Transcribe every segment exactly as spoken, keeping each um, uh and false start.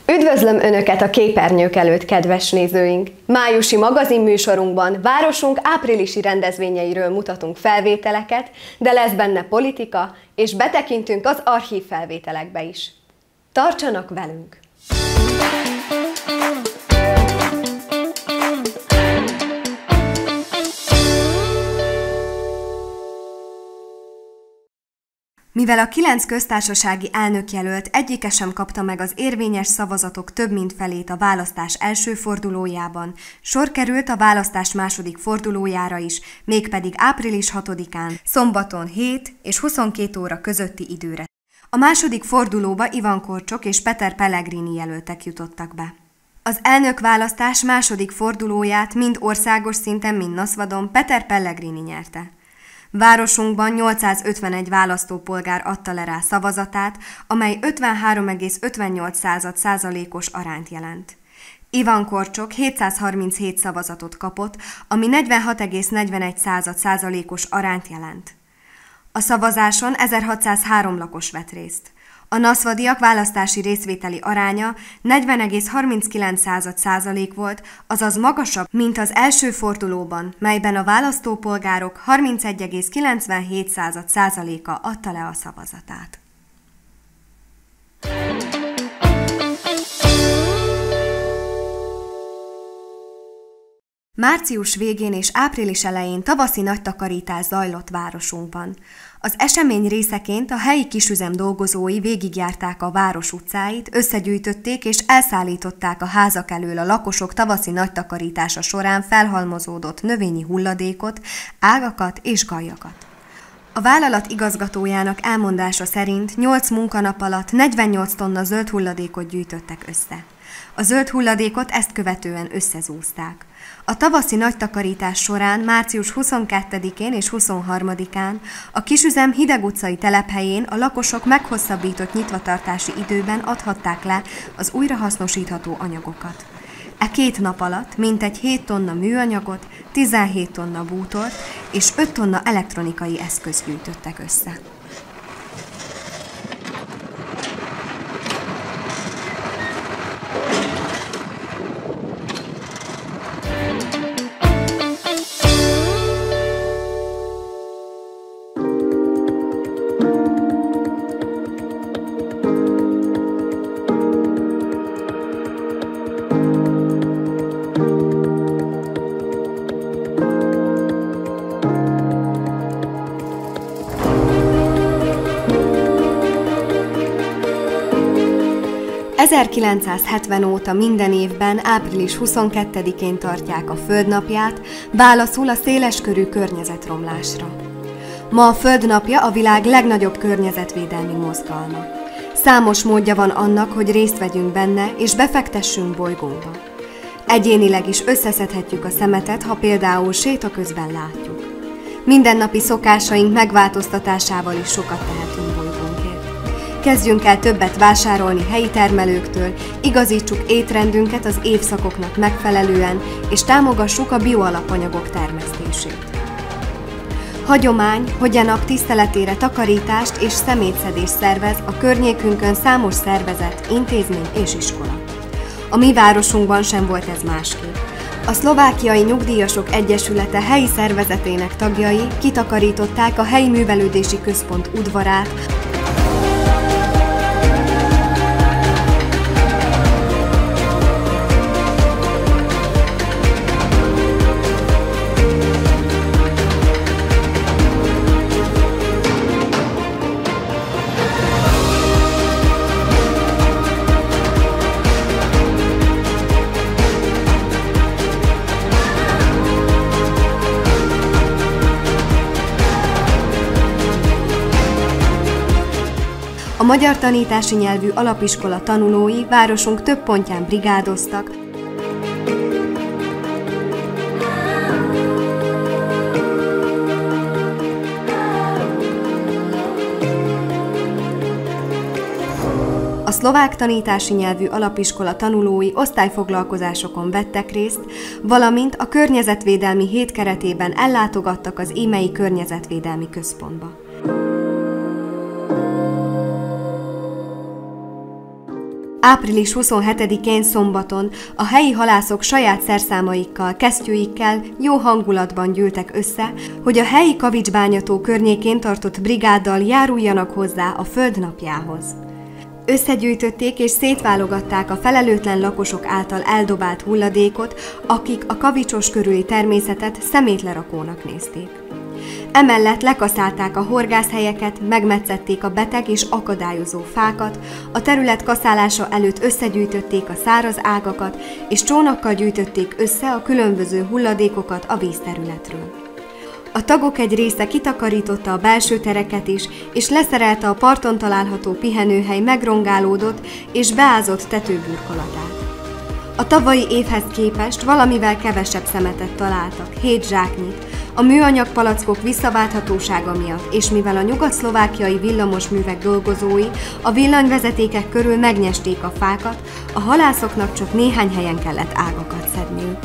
Üdvözlöm Önöket a képernyők előtt, kedves nézőink! Májusi magazinműsorunkban városunk áprilisi rendezvényeiről mutatunk felvételeket, de lesz benne politika, és betekintünk az archív felvételekbe is. Tartsanak velünk! Mivel a kilenc köztársasági elnökjelölt egyike sem kapta meg az érvényes szavazatok több mint felét a választás első fordulójában, sor került a választás második fordulójára is, mégpedig április hatodikán, szombaton hét és huszonkét óra közötti időre. A második fordulóba Ivan Korcsok és Peter Pellegrini jelöltek jutottak be. Az elnökválasztás második fordulóját mind országos szinten, mind Naszvadon Peter Pellegrini nyerte. Városunkban nyolcszázötvenegy választópolgár adta le rá szavazatát, amely ötvenhárom egész ötvennyolc százalékos arányt jelent. Ivan Korcsok hétszázharminchét szavazatot kapott, ami negyvenhat egész negyvenegy százalékos arányt jelent. A szavazáson ezerhatszázhárom lakos vett részt. A naszvadiak választási részvételi aránya negyven egész harminckilenc százalék volt, azaz magasabb, mint az első fordulóban, melyben a választópolgárok harmincegy egész kilencvenhét százaléka adta le a szavazatát. Március végén és április elején tavaszi nagytakarítás zajlott városunkban. Az esemény részeként a helyi kisüzem dolgozói végigjárták a város utcáit, összegyűjtötték és elszállították a házak elől a lakosok tavaszi nagytakarítása során felhalmozódott növényi hulladékot, ágakat és galjakat. A vállalat igazgatójának elmondása szerint nyolc munkanap alatt negyvennyolc tonna zöld hulladékot gyűjtöttek össze. A zöld hulladékot ezt követően összezúzták. A tavaszi nagytakarítás során március huszonkettedikén és huszonharmadikán a kisüzem Hideg utcai telephelyén a lakosok meghosszabbított nyitvatartási időben adhatták le az újrahasznosítható anyagokat. E két nap alatt mintegy hét tonna műanyagot, tizenhét tonna bútort és öt tonna elektronikai eszközt gyűjtöttek össze. ezerkilencszázhetven óta minden évben április huszonkettedikén tartják a Földnapját, válaszul a széleskörű környezetromlásra. Ma a Földnapja a világ legnagyobb környezetvédelmi mozgalma. Számos módja van annak, hogy részt vegyünk benne és befektessünk bolygónkba. Egyénileg is összeszedhetjük a szemetet, ha például séta közben látjuk. Mindennapi szokásaink megváltoztatásával is sokat tehetünk bolygónkért. Kezdjünk el többet vásárolni helyi termelőktől, igazítsuk étrendünket az évszakoknak megfelelően, és támogassuk a bioalapanyagok termesztését. Hagyomány, hogy a nap tiszteletére takarítást és szemétszedést szervez a környékünkön számos szervezet, intézmény és iskola. A mi városunkban sem volt ez másképp. A Szlovákiai Nyugdíjasok Egyesülete helyi szervezetének tagjai kitakarították a helyi művelődési központ udvarát, A magyar tanítási nyelvű alapiskola tanulói városunk több pontján brigádoztak, a szlovák tanítási nyelvű alapiskola tanulói osztályfoglalkozásokon vettek részt, valamint a környezetvédelmi hét keretében ellátogattak az Ímei Környezetvédelmi Központba. április huszonhetedikén szombaton a helyi halászok saját szerszámaikkal, kesztyűikkel jó hangulatban gyűltek össze, hogy a helyi Kavicsbányató környékén tartott brigáddal járuljanak hozzá a Föld napjához. Összegyűjtötték és szétválogatták a felelőtlen lakosok által eldobált hulladékot, akik a Kavicsos körüli természetet szemétlerakónak nézték. Emellett lekaszálták a horgászhelyeket, megmetszették a beteg és akadályozó fákat, a terület kaszálása előtt összegyűjtötték a száraz ágakat, és csónakkal gyűjtötték össze a különböző hulladékokat a vízterületről. A tagok egy része kitakarította a belső tereket is, és leszerelte a parton található pihenőhely megrongálódott és beázott tetőburkolatát. A tavalyi évhez képest valamivel kevesebb szemetet találtak, hét zsáknyit, a műanyag palackok visszaválthatósága miatt, és mivel a nyugat-szlovákiai villamosművek dolgozói a villanyvezetékek körül megnyesték a fákat, a halászoknak csak néhány helyen kellett ágakat szedniük.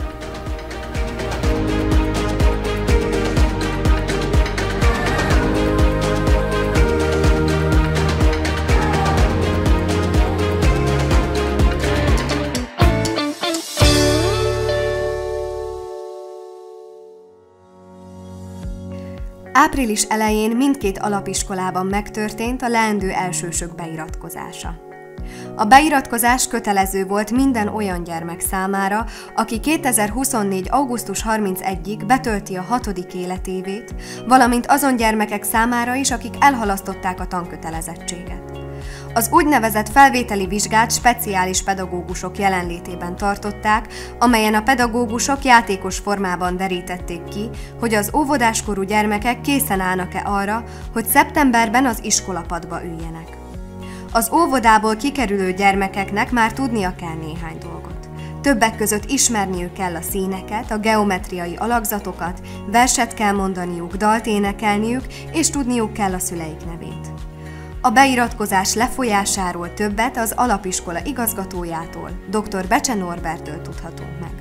Április elején mindkét alapiskolában megtörtént a leendő elsősök beiratkozása. A beiratkozás kötelező volt minden olyan gyermek számára, aki kétezer-huszonnégy. augusztus harmincegyedikéig betölti a hatodik életévét, valamint azon gyermekek számára is, akik elhalasztották a tankötelezettséget. Az úgynevezett felvételi vizsgát speciális pedagógusok jelenlétében tartották, amelyen a pedagógusok játékos formában derítették ki, hogy az óvodáskorú gyermekek készen állnak-e arra, hogy szeptemberben az iskolapadba üljenek. Az óvodából kikerülő gyermekeknek már tudnia kell néhány dolgot. Többek között ismerniük kell a színeket, a geometriai alakzatokat, verset kell mondaniuk, dalt énekelniük, és tudniuk kell a szüleik nevét. A beiratkozás lefolyásáról többet az alapiskola igazgatójától, dr. Becse Norberttől tudhatunk meg.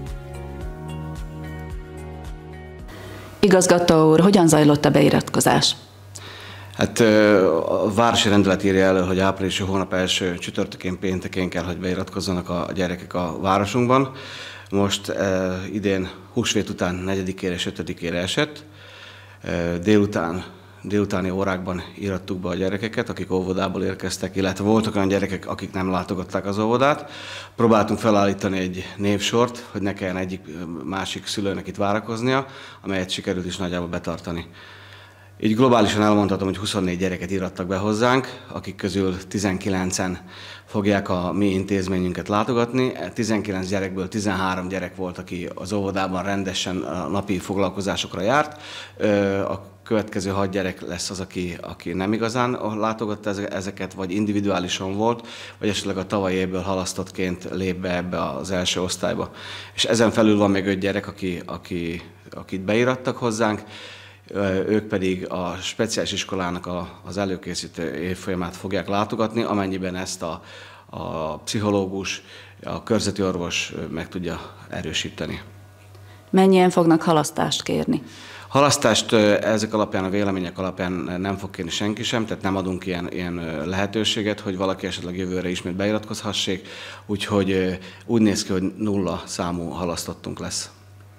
Igazgató úr, hogyan zajlott a beiratkozás? Hát a városi rendelet írja elő, hogy áprilisi hónap első csütörtökén, péntekén kell, hogy beiratkozzanak a gyerekek a városunkban. Most idén húsvét után negyedikére és ötödikére esett. Délután Délutáni órákban írattuk be a gyerekeket, akik óvodából érkeztek, illetve voltak olyan gyerekek, akik nem látogatták az óvodát. Próbáltunk felállítani egy névsort, hogy ne kelljen egyik másik szülőnek itt várakoznia, amelyet sikerült is nagyjából betartani. Így globálisan elmondhatom, hogy huszonnégy gyereket írattak be hozzánk, akik közül tizenkilencen fogják a mi intézményünket látogatni. tizenkilenc gyerekből tizenhárom gyerek volt, aki az óvodában rendesen a napi foglalkozásokra járt. A következő hat gyerek lesz az, aki, aki nem igazán látogatta ezeket, vagy individuálisan volt, vagy esetleg a tavalyi évből halasztottként lép be ebbe az első osztályba. És ezen felül van még öt gyerek, aki, aki, akit beirattak hozzánk, ők pedig a speciális iskolának a, az előkészítő évfolyamát fogják látogatni, amennyiben ezt a, a pszichológus, a körzeti orvos meg tudja erősíteni. Mennyien fognak halasztást kérni? Halasztást ezek alapján, a vélemények alapján nem fog kérni senki sem, tehát nem adunk ilyen, ilyen lehetőséget, hogy valaki esetleg jövőre ismét beiratkozhassék, úgyhogy úgy néz ki, hogy nulla számú halasztottunk lesz.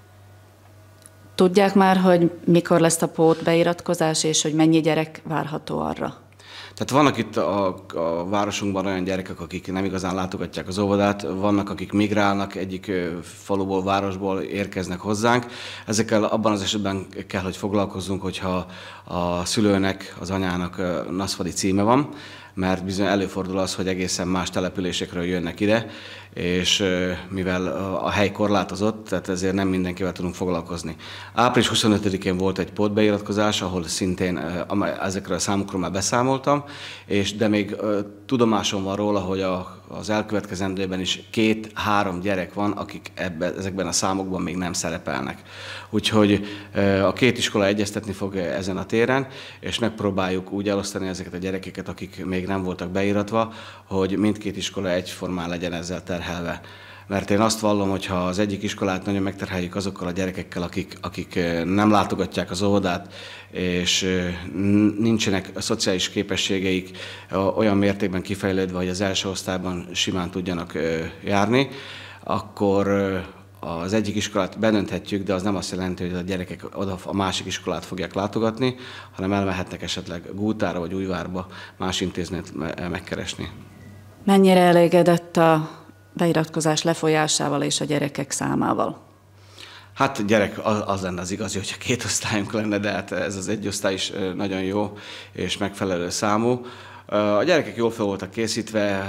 Tudják már, hogy mikor lesz a pót beiratkozás, és hogy mennyi gyerek várható arra? Tehát vannak itt a, a városunkban olyan gyerekek, akik nem igazán látogatják az óvodát, vannak, akik migrálnak, egyik faluból, városból érkeznek hozzánk. Ezekkel abban az esetben kell, hogy foglalkozzunk, hogyha a szülőnek, az anyának naszvadi címe van, mert bizony előfordul az, hogy egészen más településekről jönnek ide, és mivel a hely korlátozott, tehát ezért nem mindenkivel tudunk foglalkozni. április huszonötödikén volt egy pótbeiratkozás, ahol szintén ezekről a számokról már beszámoltam, és de még tudomásom van róla, hogy a, az elkövetkezendőben is két-három gyerek van, akik ebben, ezekben a számokban még nem szerepelnek. Úgyhogy a két iskola egyeztetni fog ezen a téren, és megpróbáljuk úgy elosztani ezeket a gyerekeket, akik még nem voltak beiratva, hogy mindkét iskola egyformán legyen ezzel terhelve. mert én azt vallom, hogy ha az egyik iskolát nagyon megterheljük azokkal a gyerekekkel, akik, akik nem látogatják az óvodát, és nincsenek a szociális képességeik olyan mértékben kifejlődve, hogy az első osztályban simán tudjanak járni, akkor az egyik iskolát bedönthetjük, de az nem azt jelenti, hogy a gyerekek oda a másik iskolát fogják látogatni, hanem elmehetnek esetleg Gútára vagy Újvárba más intézményt megkeresni. Mennyire elégedett a beiratkozás lefolyásával és a gyerekek számával? Hát gyerek, az lenne az igazi, hogyha két osztályunk lenne, de hát ez az egy osztály is nagyon jó és megfelelő számú. A gyerekek jól fel voltak készítve,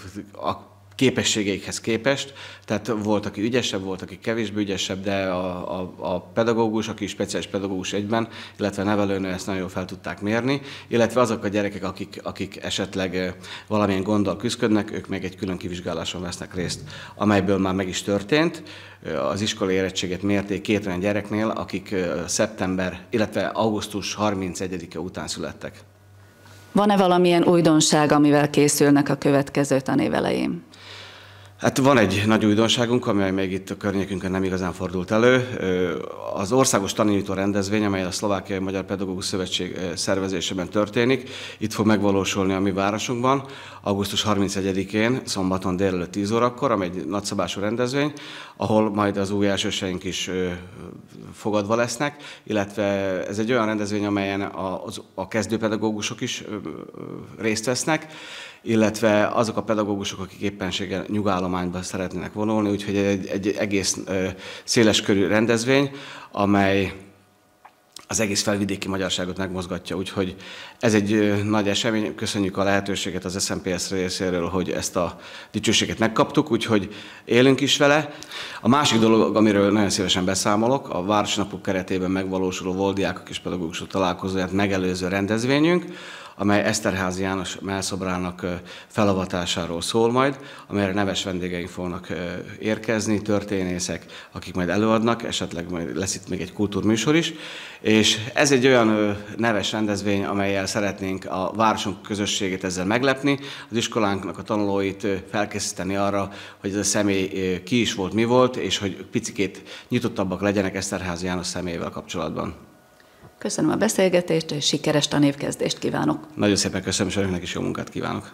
a képességeikhez képest, tehát volt, aki ügyesebb, volt, aki kevésbé ügyesebb, de a, a, a pedagógus, aki speciális pedagógus egyben, illetve a nevelőnő ezt nagyon jól fel tudták mérni, illetve azok a gyerekek, akik, akik esetleg valamilyen gonddal küzdködnek, ők még egy külön kivizsgáláson vesznek részt, amelyből már meg is történt. Az iskolai érettséget mérték két olyan gyereknél, akik szeptember, illetve augusztus harmincegyedike után születtek. Van-e valamilyen újdonság, amivel készülnek a következő tanév elején? Hát van egy nagy újdonságunk, amely még itt a környékünkön nem igazán fordult elő. Az országos tanító rendezvény, amely a Szlovákiai Magyar Pedagógus Szövetség szervezésében történik, itt fog megvalósulni a mi városunkban, augusztus harmincegyedikén, szombaton délelőtt tíz órakor, amely egy nagyszabású rendezvény, ahol majd az új elsőseink is fogadva lesznek, illetve ez egy olyan rendezvény, amelyen a, a kezdőpedagógusok is részt vesznek, illetve azok a pedagógusok, akik éppenséggel nyugállományba szeretnének vonulni, úgyhogy egy, egy egész széleskörű rendezvény, amely az egész felvidéki magyarságot megmozgatja, úgyhogy ez egy nagy esemény. Köszönjük a lehetőséget az es em pé es részéről, hogy ezt a dicsőséget megkaptuk, úgyhogy élünk is vele. A másik dolog, amiről nagyon szívesen beszámolok, a Városi Napok keretében megvalósuló Voldiákok és Pedagógusok találkozóját megelőző rendezvényünk, amely Eszterházy János mellszobrának felavatásáról szól majd, amelyre neves vendégeink fognak érkezni, történészek, akik majd előadnak, esetleg majd lesz itt még egy kultúrműsor is. És ez egy olyan neves rendezvény, amellyel szeretnénk a városunk közösségét ezzel meglepni, az iskolánknak a tanulóit felkészíteni arra, hogy ez a személy ki is volt, mi volt, és hogy picikét nyitottabbak legyenek Eszterházy János személyével kapcsolatban. Köszönöm a beszélgetést, és sikeres tanévkezdést kívánok. Nagyon szépen köszönöm, és önöknek is jó munkát kívánok.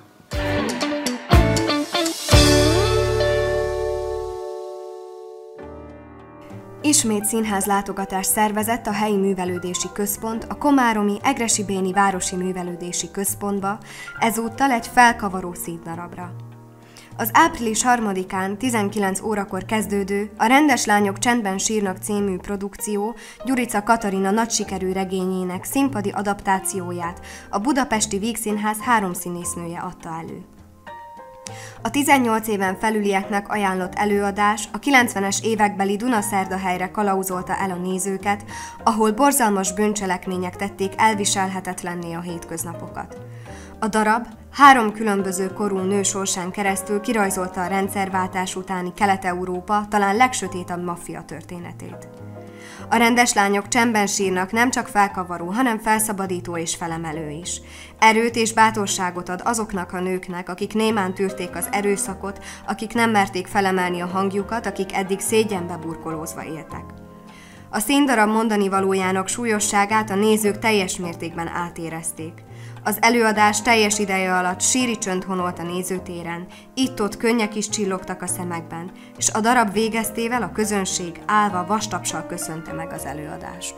Ismét színház látogatást szervezett a helyi művelődési központ a komáromi Egressy-Béni Városi Művelődési Központba, ezúttal egy felkavaró színdarabra. Az április harmadikán tizenkilenc órakor kezdődő A rendes lányok csendben sírnak című produkció Gyurica Katarina nagy sikerű regényének színpadi adaptációját a Budapesti Vígszínház három színésznője adta elő. A tizennyolc éven felülieknek ajánlott előadás a kilencvenes évekbeli Dunaszerdahelyre kalauzolta el a nézőket, ahol borzalmas bűncselekmények tették elviselhetetlenné a hétköznapokat. A darab három különböző korú nő sorsán keresztül kirajzolta a rendszerváltás utáni Kelet-Európa talán legsötétebb maffia történetét. A rendes lányok csendben sírnak nem csak felkavaró, hanem felszabadító és felemelő is. Erőt és bátorságot ad azoknak a nőknek, akik némán tűrték az erőszakot, akik nem merték felemelni a hangjukat, akik eddig szégyenbe burkolózva éltek. A színdarab mondani valójának súlyosságát a nézők teljes mértékben átérezték. Az előadás teljes ideje alatt síri csönd honolt a nézőtéren, itt-ott könnyek is csillogtak a szemekben, és a darab végeztével a közönség állva vastapssal köszönte meg az előadást.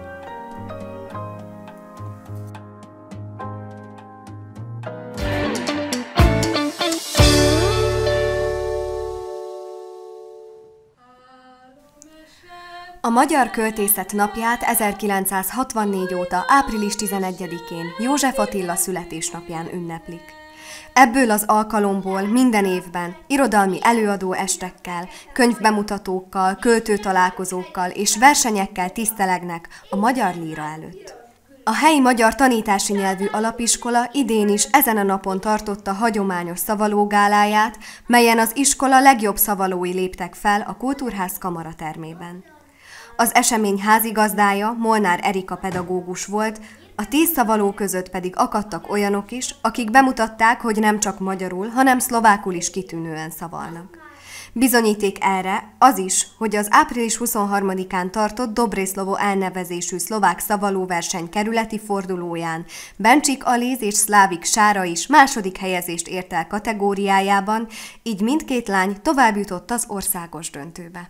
A Magyar Költészet napját ezerkilencszázhatvannégy óta április tizenegyedikén József Attila születésnapján ünneplik. Ebből az alkalomból minden évben irodalmi előadó estekkel, könyvbemutatókkal, költőtalálkozókkal és versenyekkel tisztelegnek a magyar líra előtt. A helyi magyar tanítási nyelvű alapiskola idén is ezen a napon tartotta hagyományos szavalógáláját, melyen az iskola legjobb szavalói léptek fel a Kultúrház kamaratermében. Az esemény házigazdája Molnár Erika pedagógus volt, a tíz szavaló között pedig akadtak olyanok is, akik bemutatták, hogy nem csak magyarul, hanem szlovákul is kitűnően szavalnak. Bizonyíték erre az is, hogy az április huszonharmadikán tartott Dobrészlovo elnevezésű szlovák szavalóverseny kerületi fordulóján Bencsik Aléz és Szlávik Sára is második helyezést ért el kategóriájában, így mindkét lány továbbjutott az országos döntőbe.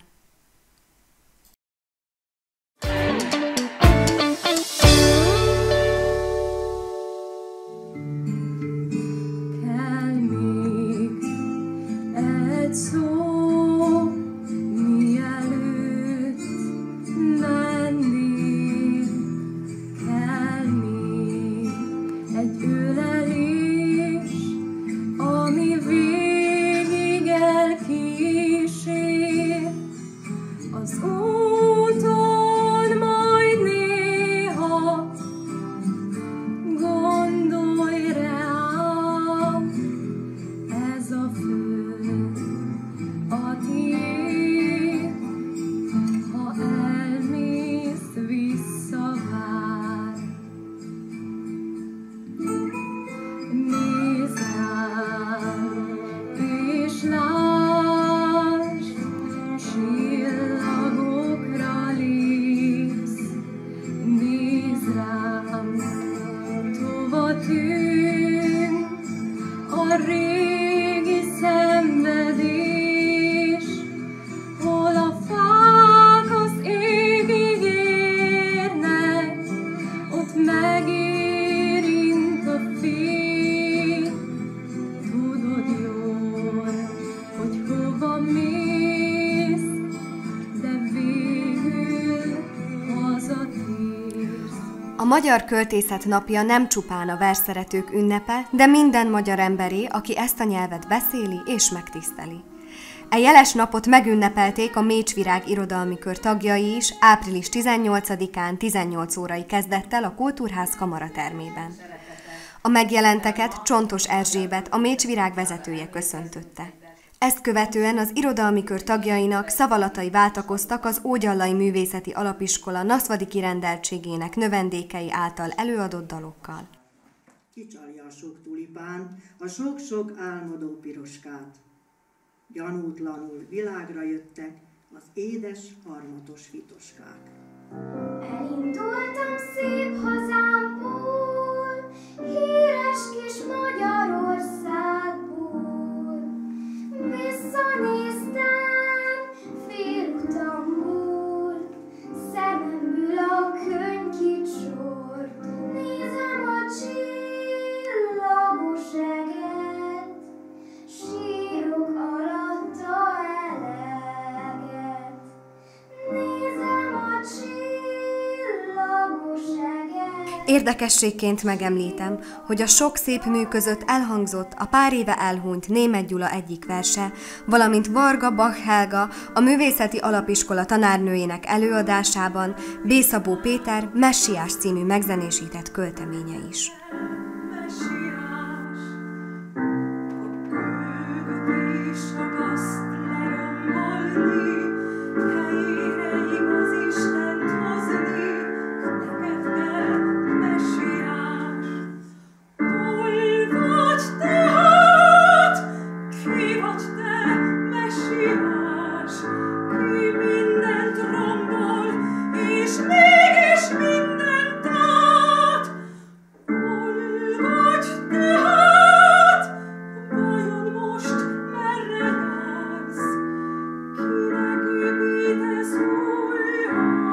A Magyar Költészet Napja nem csupán a versszeretők ünnepe, de minden magyar emberé, aki ezt a nyelvet beszéli és megtiszteli. E jeles napot megünnepelték a Mécsvirág irodalmi kör tagjai is április tizennyolcadikán tizennyolc órai kezdettel a Kultúrház kamaratermében. A megjelenteket Csontos Erzsébet, a Mécsvirág vezetője köszöntötte. Ezt követően az irodalmi kör tagjainak szavalatai váltakoztak az Ógyallai Művészeti Alapiskola naszvadi kirendeltségének növendékei által előadott dalokkal. Kicsalja a sok tulipán, a sok-sok álmodó piroskát. Gyanútlanul világra jöttek az édes harmatos fitoskák. Elindultam szép hazámból, híres kis Magyarországból. Visszanéztem félutamból, szememből a könyvkicsort. Nézem a csillagos eget, sírok alatta eleget. Nézem a csillagos eget. Érdekességként megemlítem, hogy a sok szép mű között elhangzott a pár éve elhunyt Németh Gyula egyik verse, valamint Varga Bach Helga, a Művészeti Alapiskola tanárnőjének előadásában B. Szabó Péter Messiás című megzenésített költeménye is. Kinek építesz újra?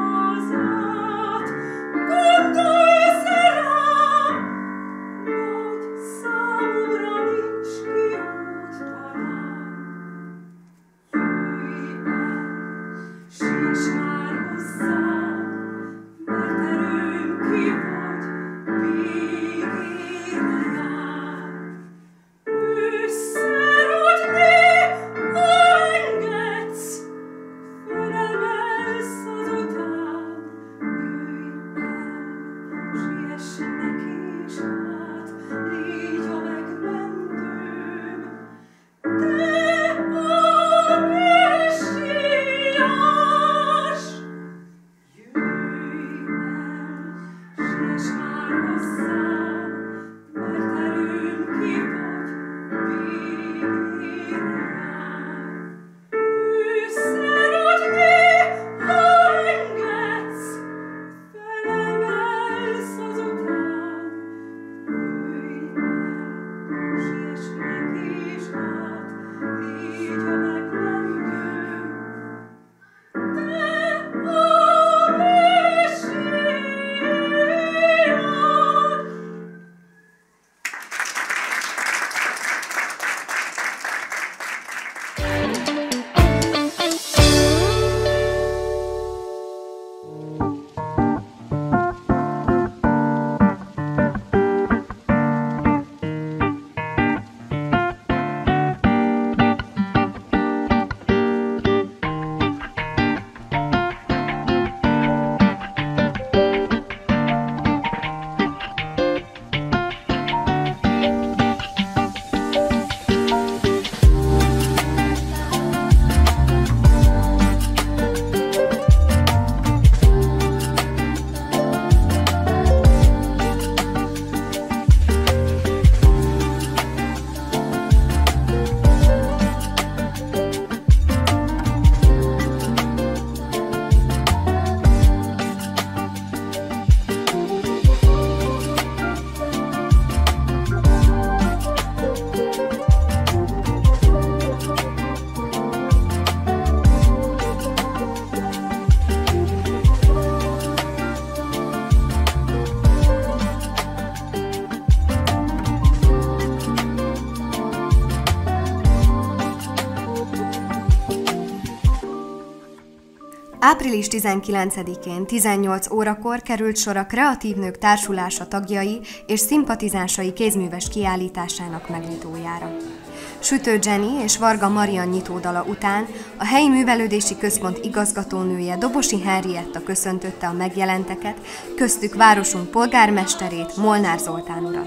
április tizenkilencedikén tizennyolc órakor került sor a Kreatív Nők Társulása tagjai és szimpatizánsai kézműves kiállításának megnyitójára. Sütő Jenny és Varga Marian nyitódala után a helyi művelődési központ igazgatónője Dobosi Henrietta köszöntötte a megjelenteket, köztük városunk polgármesterét, Molnár Zoltán urat.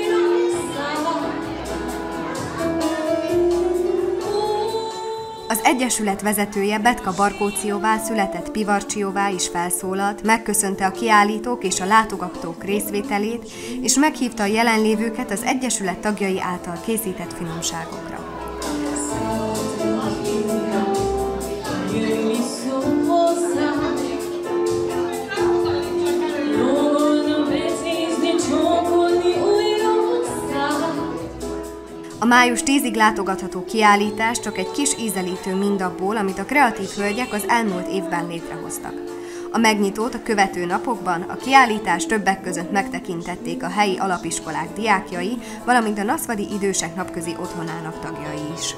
Az egyesület vezetője Betka Barkóciová, született Pivarcsiová is felszólalt, megköszönte a kiállítók és a látogatók részvételét, és meghívta a jelenlévőket az egyesület tagjai által készített finomságokra. A május tízig látogatható kiállítás csak egy kis ízelítő mindabból, amit a kreatív hölgyek az elmúlt évben létrehoztak. A megnyitót a követő napokban a kiállítás többek között megtekintették a helyi alapiskolák diákjai, valamint a Naszvadi Idősek Napközi Otthonának tagjai is.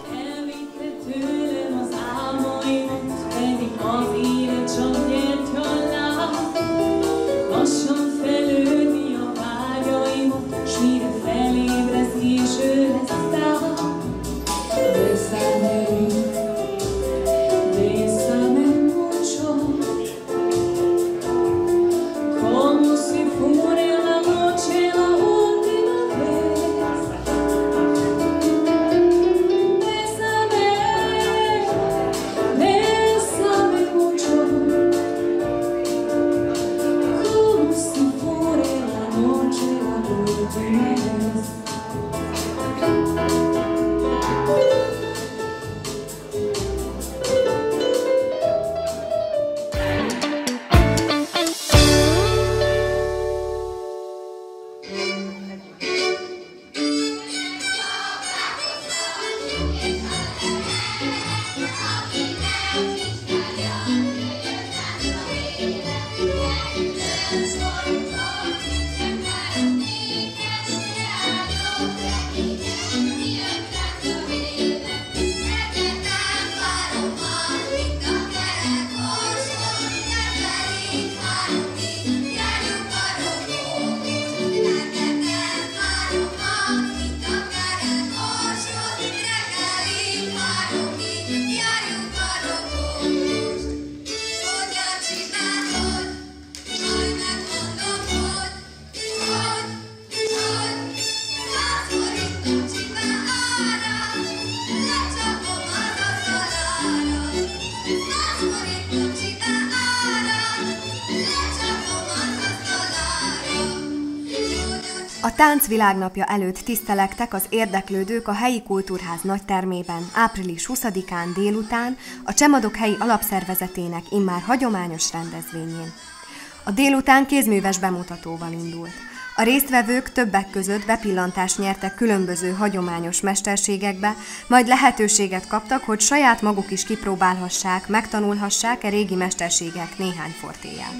A Tánc Világnapja előtt tisztelektek az érdeklődők a helyi kultúrház nagytermében április huszadikán délután a Csemadok helyi alapszervezetének immár hagyományos rendezvényén. A délután kézműves bemutatóval indult. A résztvevők többek között bepillantást nyertek különböző hagyományos mesterségekbe, majd lehetőséget kaptak, hogy saját maguk is kipróbálhassák, megtanulhassák e régi mesterségek néhány fortéját.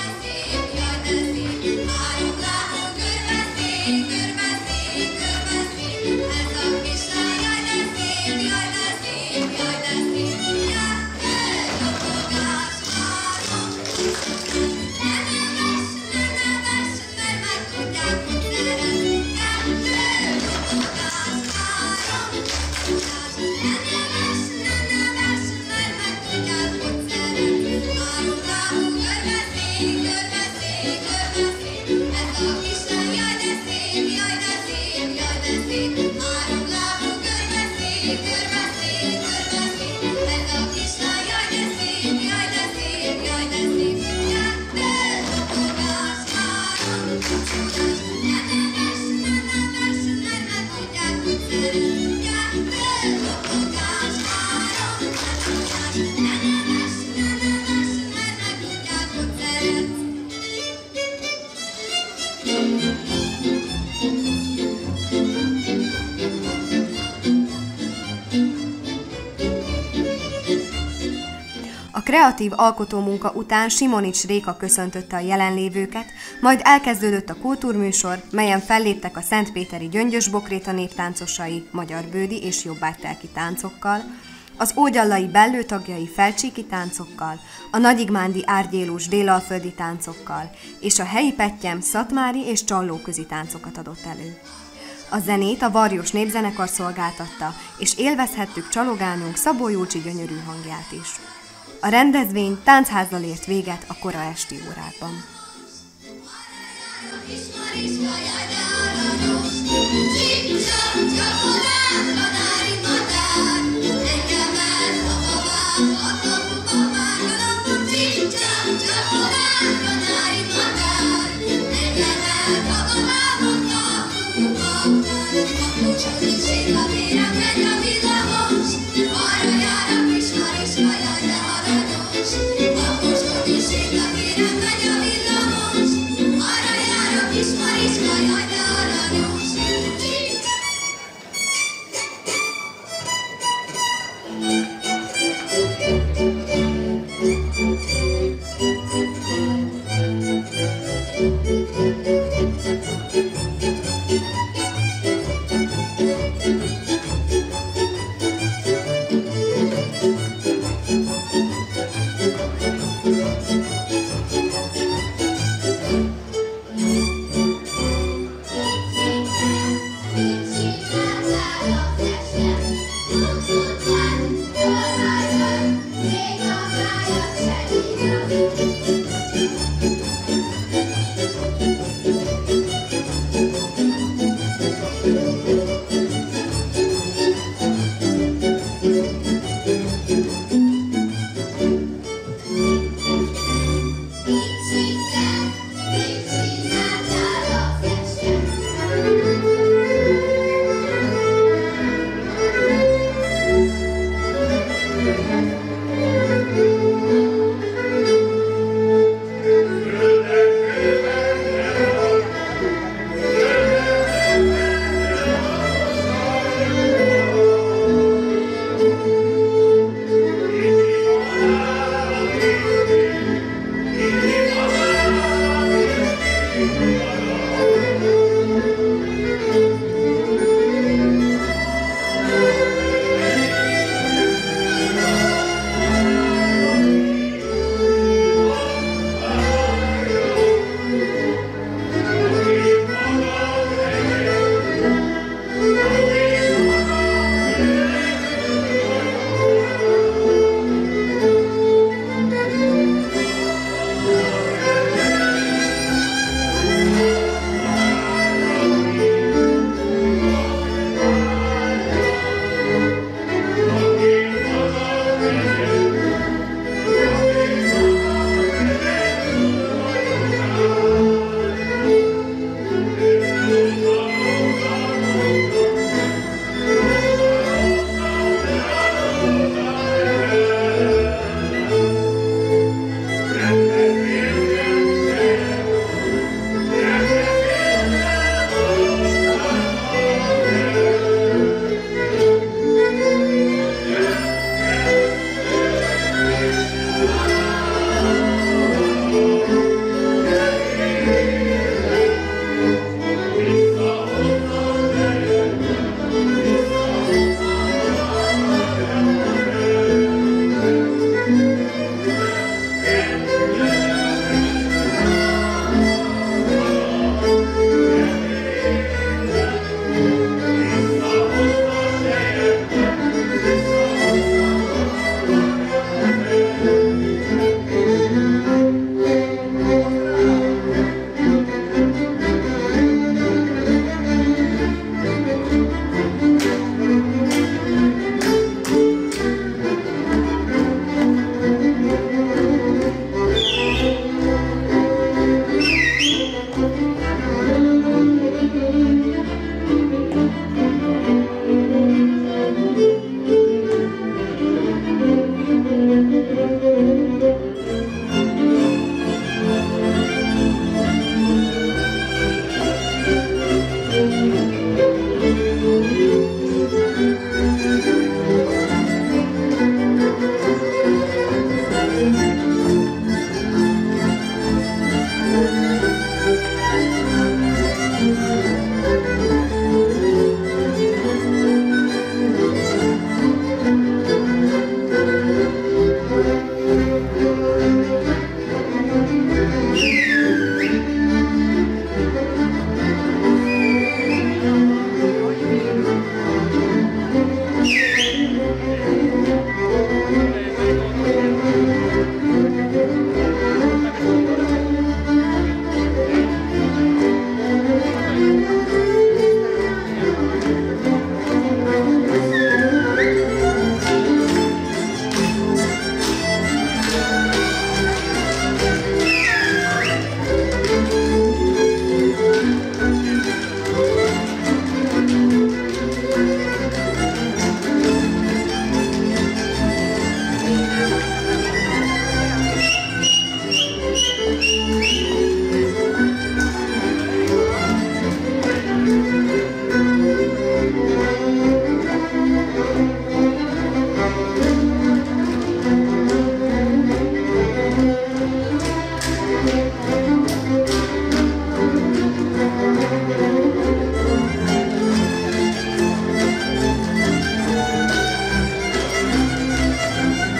A kreatív alkotómunka után Simonics Réka köszöntötte a jelenlévőket, majd elkezdődött a kultúrműsor, melyen felléptek a szentpéteri Gyöngyös Bokréta néptáncosai, Magyar Bődi és jobbágytelki táncokkal, az ógyallai bellő tagjai felcsíki táncokkal, a nagyigmándi árgyélós délalföldi táncokkal, és a helyi pettyem szatmári és csallóközi táncokat adott elő. A zenét a Varjos Népzenekar szolgáltatta, és élvezhettük csalogánunk Szabó Júlcsi gyönyörű hangját is. A rendezvény táncházzal ért véget a kora esti órákban.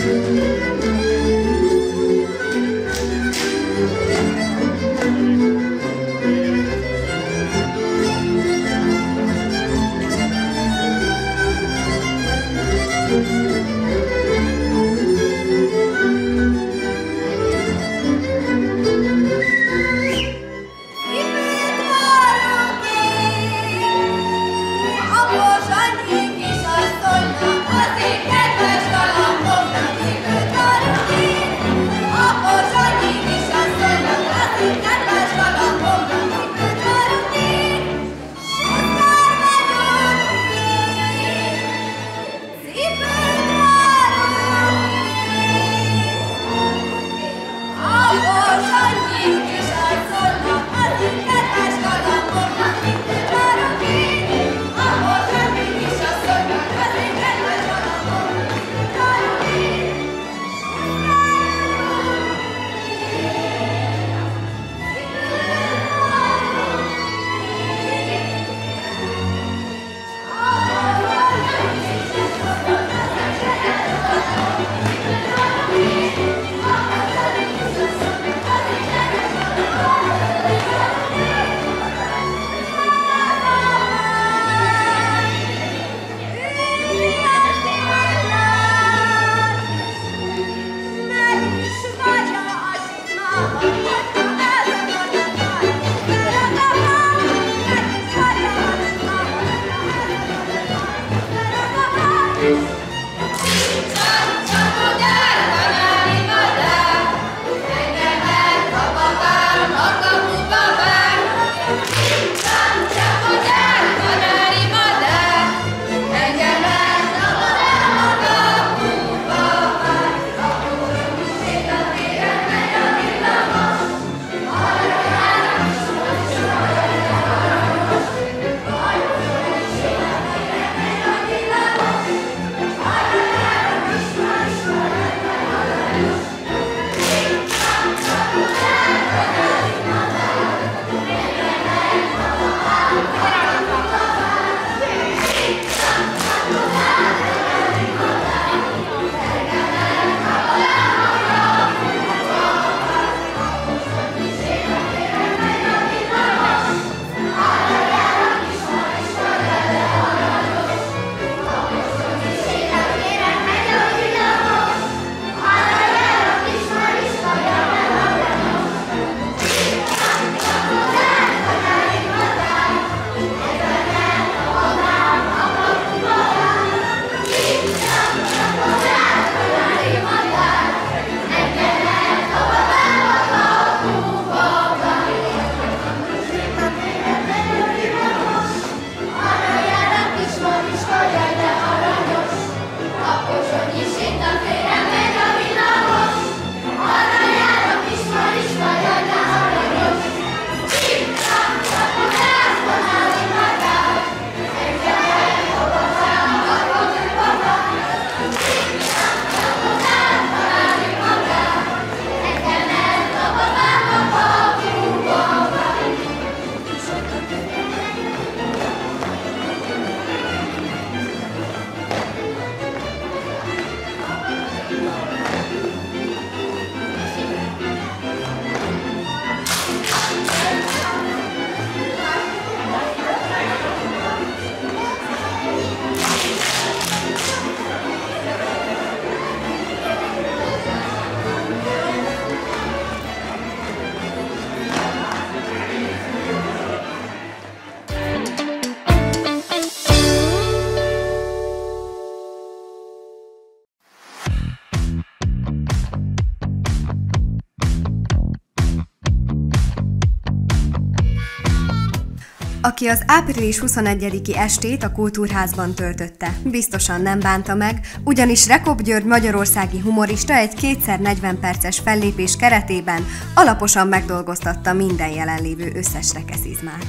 Aki az április huszonegyediki estét a Kultúrházban töltötte, biztosan nem bánta meg, ugyanis Rekop György magyarországi humorista egy kétszer negyven perces fellépés keretében alaposan megdolgoztatta minden jelenlévő összes rekeszizmát.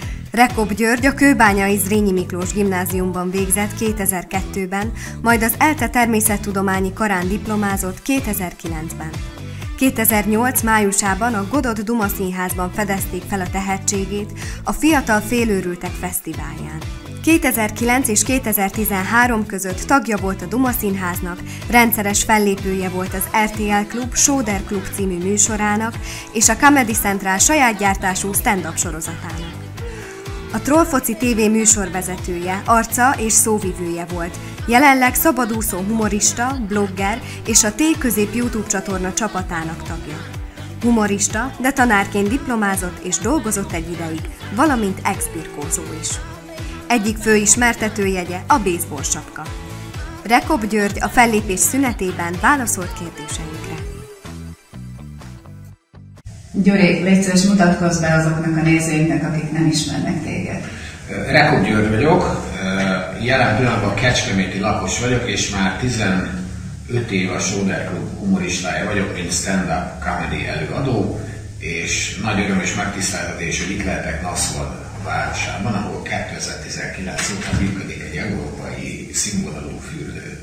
Rekop György a kőbányai Zrínyi Miklós gimnáziumban végzett kétezer-kettőben, majd az ELTE természettudományi karán diplomázott kétezer-kilencben. kétezer-nyolc májusában a Godot Duma Színházban fedezték fel a tehetségét a Fiatal Félőrültek Fesztiválján. kétezer-kilenc és kétezer-tizenhárom között tagja volt a Duma Színháznak, rendszeres fellépője volt az er té el Klub Sóder Klub című műsorának és a Comedy Central saját gyártású stand-up sorozatának. A Trollfoci té vé műsorvezetője, arca és szóvivője volt, jelenleg szabadúszó humorista, blogger és a T-közép YouTube csatorna csapatának tagja. Humorista, de tanárként diplomázott és dolgozott egy ideig, valamint ex-birkózó is. Egyik fő ismertetőjegye a baseball sapka. Rekob György a fellépés szünetében válaszolt kérdéseinkre. Gyuri, légy szíves, mutatkozz be azoknak a nézőinknek, akik nem ismernek téged. Rekob György vagyok, jelen pillanatban kecskeméti lakos vagyok, és már tizenöt év a Sóder Klub humoristája vagyok, mint stand-up comedy előadó, és nagy öröm és megtiszteltetés, hogy itt lehetek Naszvad városában, ahol kétezer-tizenkilenc óta működik egy európai színvonalú fürdő.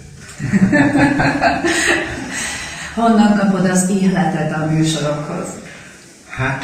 Honnan kapod az ihletet a műsorokhoz? Hát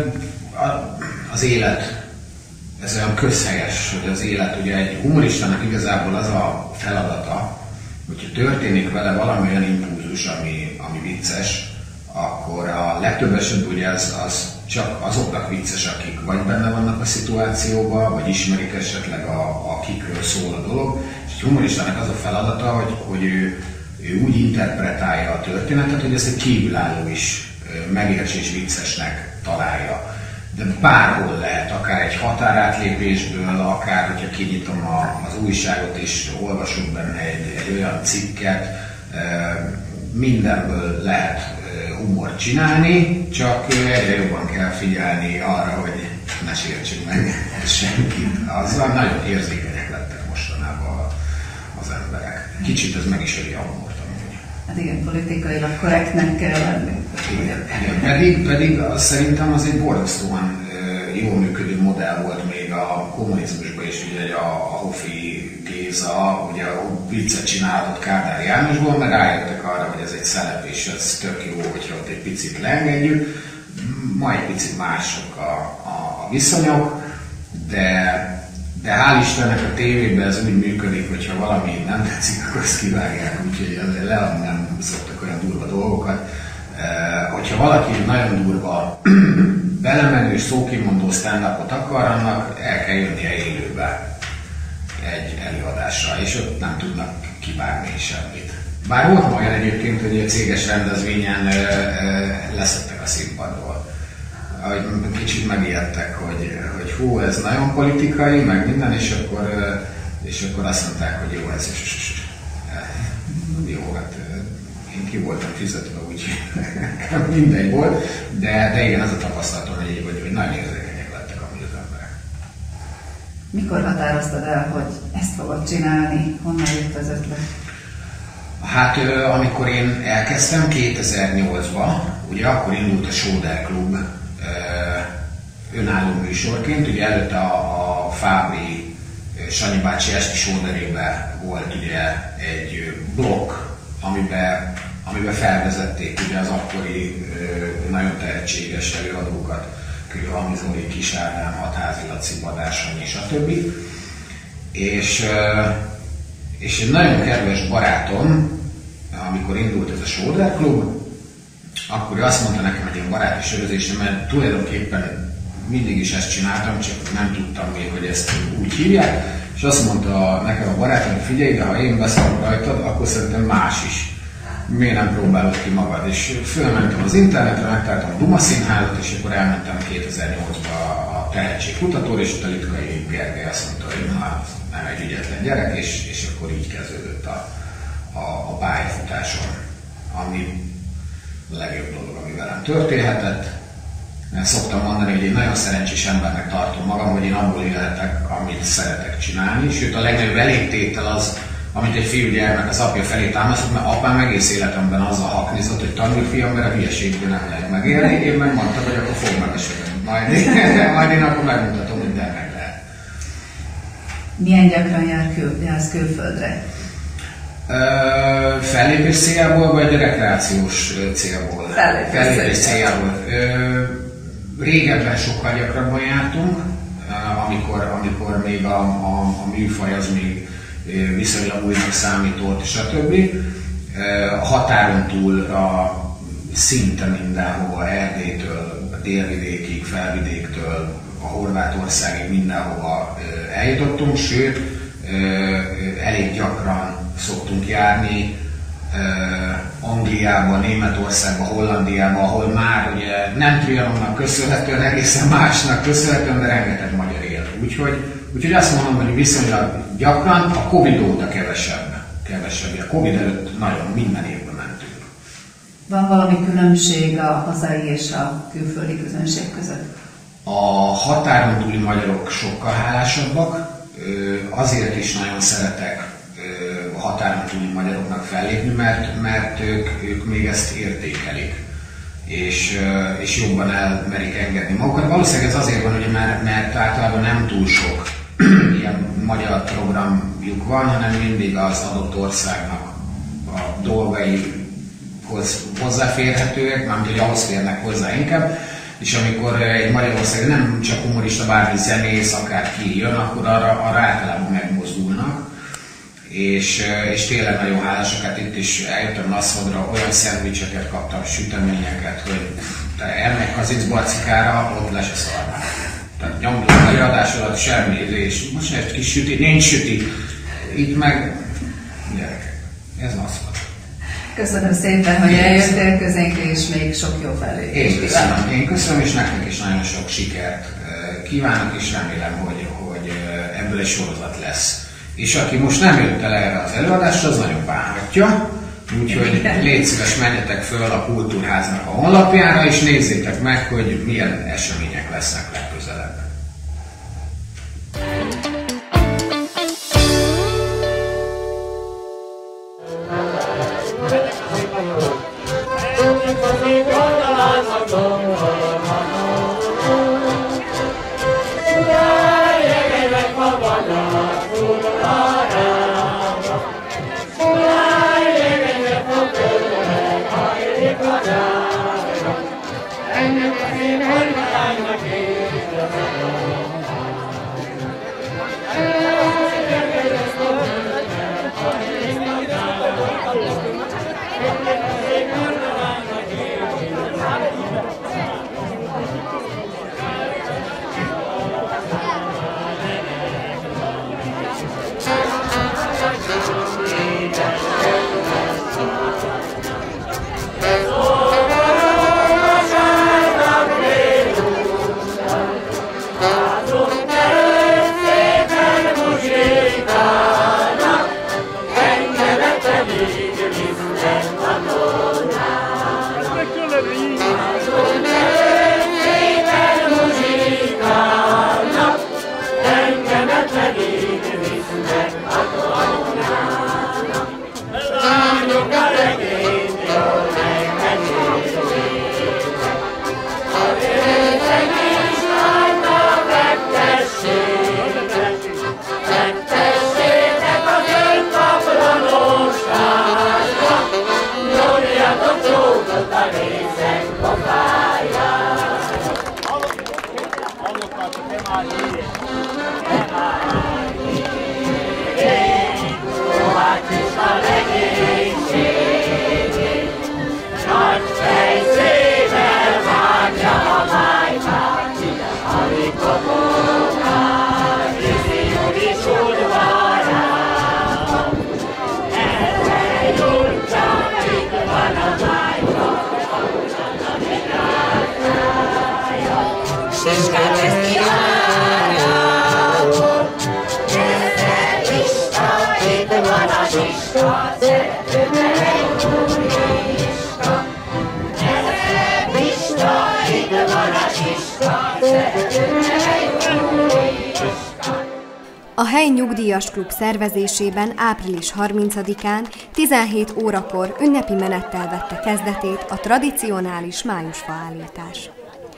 az élet, ez olyan közhelyes, hogy az élet, ugye egy humoristának igazából az a feladata, hogyha történik vele valami olyan impulzus, ami, ami vicces, akkor a legtöbb esetben ugye az, az csak azoknak vicces, akik vagy benne vannak a szituációban, vagy ismerik esetleg, a, akikről szól a dolog. És egy humoristának az a feladata, hogy, hogy ő, ő úgy interpretálja a történetet, hogy ezt egy kívülálló is megérts és viccesnek találja. De bárhol lehet, akár egy határátlépésből, akár hogyha kinyitom a, az újságot és olvasok benne egy, egy olyan cikket, mindenből lehet humort csinálni, csak egyre jobban kell figyelni arra, hogy ne sértsük meg senkit. Azzal nagyon érzékenyek lettek mostanában az emberek. Kicsit ez meg is öli a humort amúgy. Hát igen, politikailag korrektnek kell lenni. Igen, igen. Pedig, pedig az, szerintem az egy borzasztóan jól működő modell volt még a kommunizmusban is, ugye a, a Hofi Géza, ugye a viccet csinálott Kádár Jánosból, mert rájöttek arra, hogy ez egy szelep, és ez tök jó, hogyha ott egy picit leengedjük. Ma egy picit mások a, a, a viszonyok, de, de hál' Istennek a tévében ez úgy működik, hogyha valami nem tetszik, akkor ezt kivágják, úgyhogy le nem szoktak olyan durva dolgokat. E, hogyha valaki nagyon durva belemenő, szókimondó stand-upot akar, annak el kell jönnie élőbe egy előadásra, és ott nem tudnak kivágni semmit. Bár volt ma olyan egyébként, hogy a céges rendezvényen ö, ö, leszettek a színpadról. Kicsit megijedtek, hogy, hogy hú, ez nagyon politikai, meg minden, és akkor, ö, és akkor azt mondták, hogy jó, ez is jó, hát én ki voltam fizetve, úgyhogy mindegy volt, de, de igen, az a tapasztalatom, hogy, hogy, hogy nagyon érzékenyek lettek amúgy az emberek. Mikor határoztad el, hogy ezt fogod csinálni? Honnan jött az ötlet? Hát amikor én elkezdtem kétezer-nyolcban, ugye akkor indult a Sóder Klub önálló műsorként, ugye előtte a, a Fábri Sanyi bácsi esti sóderében volt ugye egy blokk, amiben, amiben felvezették ugye az akkori nagyon tehetséges előadókat, Kő Hamizoli, Kis Ádám, Hatházi Laci, Badás Sanyi, stb. És, és egy nagyon kedves barátom, amikor indult ez a Sóder Klub, akkor ő azt mondta nekem, hogy én baráti sörözésre, mert tulajdonképpen mindig is ezt csináltam, csak nem tudtam még, hogy ezt úgy hívják, és azt mondta nekem a barátom, hogy figyelj, de ha én beszarok rajtad, akkor szerintem más is. Miért nem próbálod ki magad? És fölmentem az internetre, megtaláltam a Duma Színházat, és akkor elmentem kétezer-nyolcban a tehetségkutatóra, és a Litkai Gergely azt mondta, hogy na, nem egy ügyetlen gyerek, és, és akkor így kezdődött a, a, a pályafutásom, ami a legjobb dolog, ami velem történhetett. Szoktam mondani, hogy én nagyon szerencsés embernek tartom magam, hogy én abból élhetek, amit szeretek csinálni, sőt a legnagyobb elégtétel az, amit egy fiúgyermek az apja felé támasztott, mert apám egész életemben azzal haknizott, hogy tanulj fiam, mert a hülyeségből nem lehet megélni. Én megmondtam, hogy akkor fogd meg a söröm. Majd, majd én akkor megmutatom, hogy de meg lehet. Milyen gyakran jár kül, jársz külföldre? Ö, fellépés céljából, vagy rekreációs célból? Fellépés, fellépés céljából. Ö, régebben sokkal gyakrabban jártunk, amikor, amikor még a, a, a műfaj az még viszonylag újnak számított, stb. A határon túlra szinte mindenhova, Erdélytől, a délvidékig, felvidéktől, a Horvátországig mindenhova eljutottunk, sőt, elég gyakran szoktunk járni Angliába, Németországba, Hollandiába, ahol már ugye nem Trianonnak köszönhetően, egészen másnak köszönhetően, de rengeteg magyar él. Úgyhogy, úgyhogy azt mondom, hogy viszonylag gyakran, a Covid óta kevesebb, kevesebb. A Covid előtt nagyon minden évben mentünk. Van valami különbség a hazai és a külföldi közönség között? A határon túli magyarok sokkal hálásabbak, azért is nagyon szeretek a határon túli magyaroknak fellépni, mert, mert ők, ők még ezt értékelik, és, és jobban elmerik engedni magukat. Valószínűleg ez azért van, ugye, mert, mert általában nem túl sok ilyen magyar programjuk van, hanem mindig az adott országnak a dolgaihoz hozzáférhetőek, mármint hogy ahhoz férnek hozzá inkább, és amikor egy Magyarország nem csak humorista, bármi zenész, akárki jön, akkor arra, arra általában megmozdulnak. És, és tényleg nagyon hálásak, hát itt is eljöttem Naszodra, olyan szendvicseket kaptam, süteményeket, hogy te elmegy az Barcikára, ott le se szarnál. Tehát nyomdul a előadás alatt semmi, és most egy kis süti, nincs süti. Itt meg gyerekek, ez Naszod. Köszönöm szépen, hogy eljöttél közénk, és még sok jó fellépést. Én köszönöm, én köszönöm, és nektek is nagyon sok sikert kívánok, és remélem, hogy, hogy ebből egy sorozat lesz. És aki most nem jött el erre az előadásra, az nagyon bánhatja, úgyhogy légy szíves, menjetek föl a Kultúrháznak a honlapjára, és nézzétek meg, hogy milyen események lesznek legközelebb. A Hely Nyugdíjas Klub szervezésében április harmincadikán tizenhét órakor ünnepi menettel vette kezdetét a tradicionális májusfaállítás.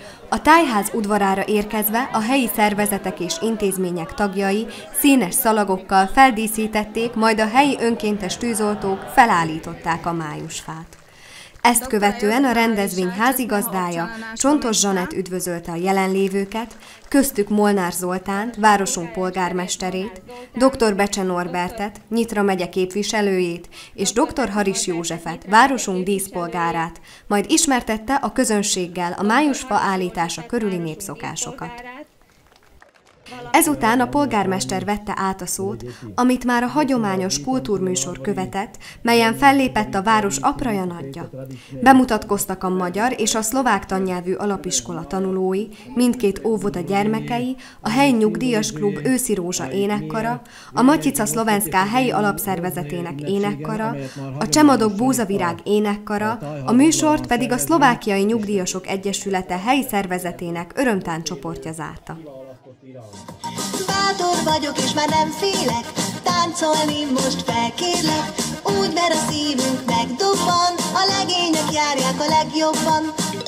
A tájház udvarára érkezve a helyi szervezetek és intézmények tagjai színes szalagokkal feldíszítették, majd a helyi önkéntes tűzoltók felállították a májusfát. Ezt követően a rendezvény házigazdája, Csontos Zsanett üdvözölte a jelenlévőket, köztük Molnár Zoltánt, városunk polgármesterét, doktor Becse Norbertet, Nyitra megye képviselőjét és doktor Haris Józsefet, városunk díszpolgárát, majd ismertette a közönséggel a májusfa állítása körüli népszokásokat. Ezután a polgármester vette át a szót, amit már a hagyományos kultúrműsor követett, melyen fellépett a város apraja nagyja. Bemutatkoztak a magyar és a szlovák tannyelvű alapiskola tanulói, mindkét óvoda gyermekei, a helyi nyugdíjas klub Őszi Rózsa énekkara, a Matyica Szlovenská helyi alapszervezetének énekkara, a Csemadok Búzavirág énekkara, a műsort pedig a Szlovákiai Nyugdíjasok Egyesülete helyi szervezetének örömtáncsoportja zárta. Bátor vagyok és már nem félek, táncolni most felkérlek, úgy ver a szívünk megdobban, a legények járják a legjobban.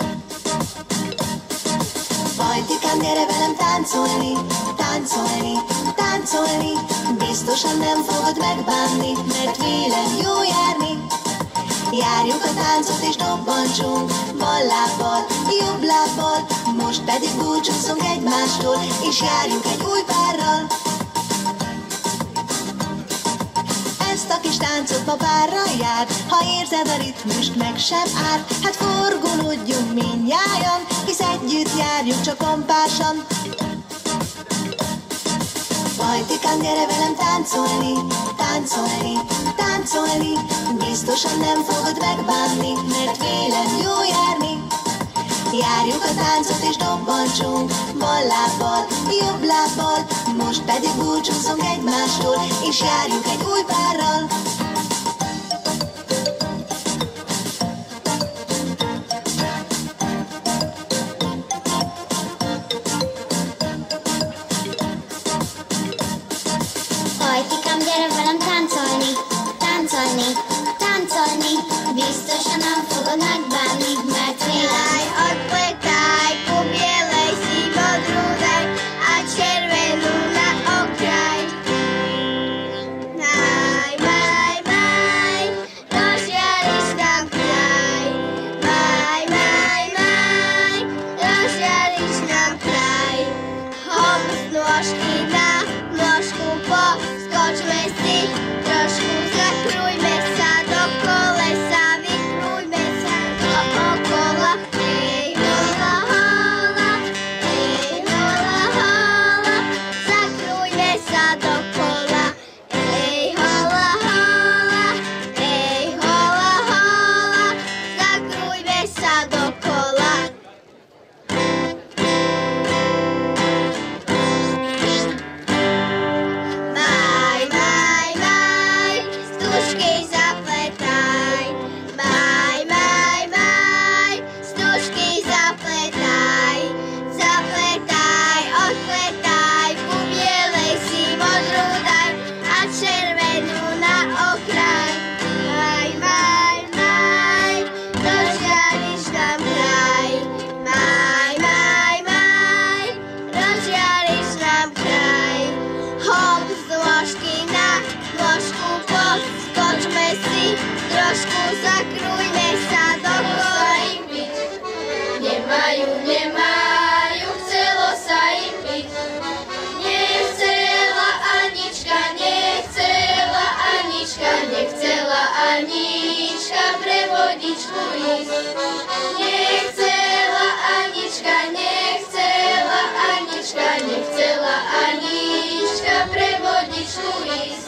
Bajtikám, gyere velem táncolni, táncolni, táncolni, biztosan nem fogod megbánni, mert vélem jó járni. Járjuk a táncot és dobbantsunk, bal lábbal, jobb lábbal, most pedig búcsúzzunk egymástól, és járjunk egy új párral. Ezt a kis táncot ma párra jár, ha érzed a ritmust, meg sem árt, hát forgolódjunk mindnyájan, hisz együtt járjuk csak pompásan. Bajtikám, gyere velem táncolni, táncolni, táncolni, biztosan nem fogod megbánni, mert vélem jó járni. Járjuk a táncot és dobbantsunk, bal lábbal, jobb lábbal, most pedig búcsúzzunk egymástól, és járjunk egy új párral. Bajtikám, gyere velem táncolni, táncolni, táncolni, biztosan nem fogod megbánni, mert vélem. Odpletaj po bielej si modrú daj a červenú na okraj. Maj, maj, maj, rozžiariš nám kraj. Maj, maj, maj, rozžiariš nám kraj. Hop z nôžky na nôžku poskočme si, trošku zakrújme sa do kolesa, vykrújme sa dookola. Hej, hola, hola, hej, hola, hola, zakrújme sa dokola. Hej, hola, hola, hej, hola, hola, zakrújme sa dokola. Maj, maj, maj, stužky zapletaj. Maj, maj, maj, stužky zapletaj. Zapletaj, odpletaj, ku bielej si modrú daj a červenú na okraj. Maj, maj, maj, rozžiariš nám kraj. Maj, maj, maj, rozžiariš nám kraj. Hop z nôžky na nôžku poskočme si, trošku zakrújme sa dokola. Nemajú, nemajú, chcelo sa im byť. Nechcela Anička, nechcela Anička, nechcela Anička pre vodičku ísť. Nechcela Anička, nechcela Anička, nechcela Anička pre vodičku ísť.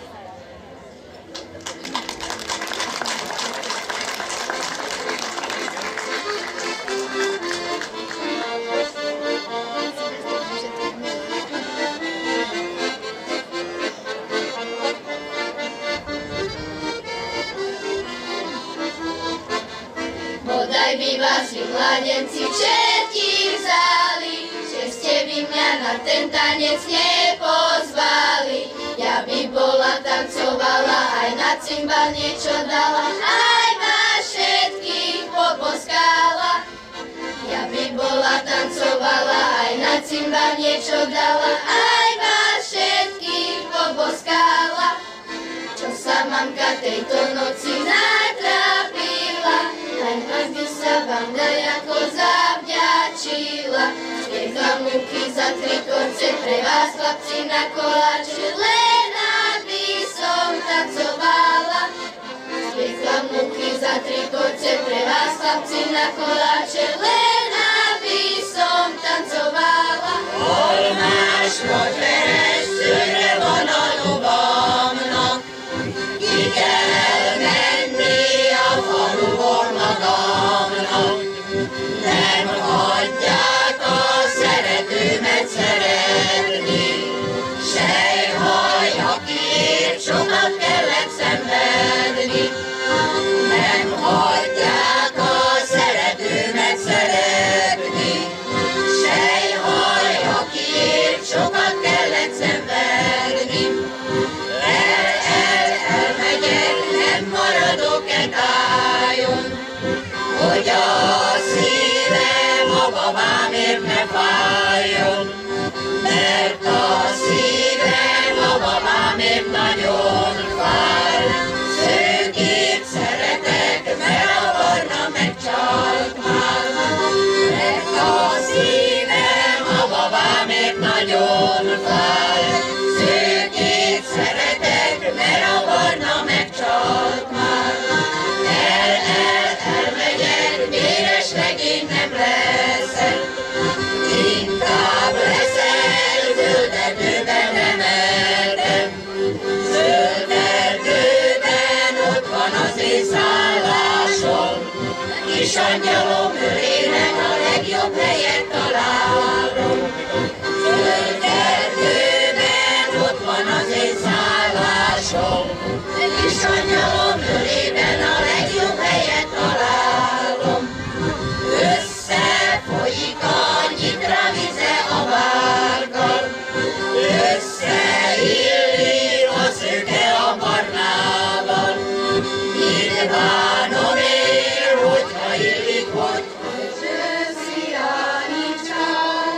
Bodaj by vás vy mladenci všetkých vzali, že ste by mňa na ten tanec nepozvali. Ja by bola tancovala, aj na cymbal niečo dala, aj vás všetkých poboskala. Ja by bola tancovala, aj na cymbal niečo dala, aj vás všetkých poboskala. Čo sa mamka tejto noci natrápila, muchy za tri konce, pre vás chlapci na koláče, len aby som tancovala. Spiekla muchy za tri konce, pre vás chlapci na koláče, len aby som tancovala. Hol máš modré, szőre van a lovamnak, ki kell menni a faluból magamnak. Nem hagyják a szeretőmet szeretni, sejhaj, akiért sokat kellett szenvedni. Nem hagyják a szeretőmet szeretni, sejhaj, akiért sokat kellett szenvedni. El, el, elmegyek, nem maradok-e tájon, hogy a szívem a babámért ne fájjon, mert a szívem a babámért nagyon fáj. Szőkét szeretek, mert a barna megcsalt már, mert a szívem a babámért nagyon fáj. Szőkét szeretek, mert a barna megcsalt már. El, el, elmegyek, véres legény nem leszek, inkább leszel zölderdőben emeltem. Zölderdőben ott van az én szállásom, kis angyalom ölének a legjobb helyet találom. Zölderdőben ott van az én szállásom, kis angyalom ölében a legjobb helyet találom. Összefolyik a nyitra vize a várgal, összeilli a szőke a barnával. Mit bánom én, hogyha illik, hogy Szösziáni csár.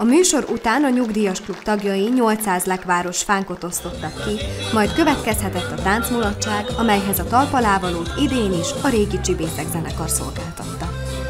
A műsor után a Nyugdíjas Klub tagjai nyolcszáz lekváros fánkot osztottak ki, majd következhetett a táncmulatság, amelyhez a talpalávalót idén is a régi Csibészek zenekar szolgáltatta.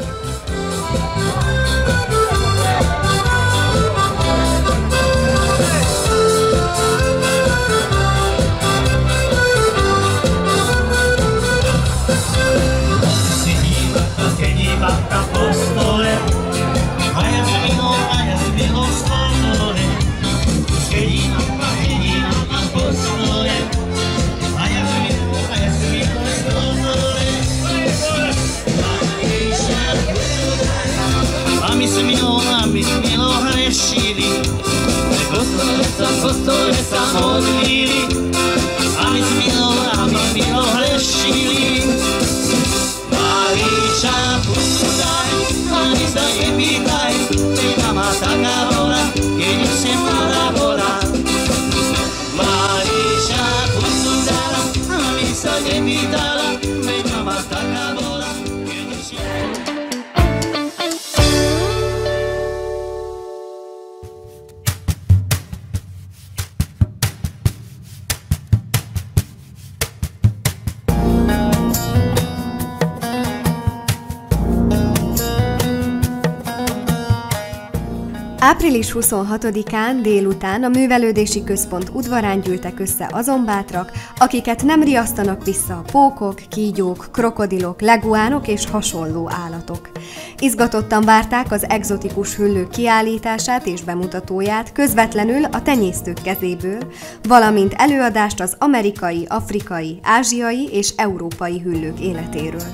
április huszonhatodikán délután a Művelődési Központ udvarán gyűltek össze azon bátrak, akiket nem riasztanak vissza a pókok, kígyók, krokodilok, leguánok és hasonló állatok. Izgatottan várták az egzotikus hüllők kiállítását és bemutatóját közvetlenül a tenyésztők kezéből, valamint előadást az amerikai, afrikai, ázsiai és európai hüllők életéről.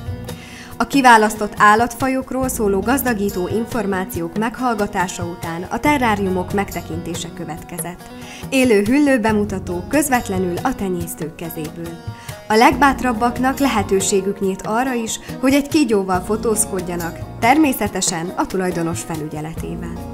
A kiválasztott állatfajokról szóló gazdagító információk meghallgatása után a terráriumok megtekintése következett. Élő hüllő bemutató közvetlenül a tenyésztők kezéből. A legbátrabbaknak lehetőségük nyílt arra is, hogy egy kígyóval fotózkodjanak, természetesen a tulajdonos felügyeletével.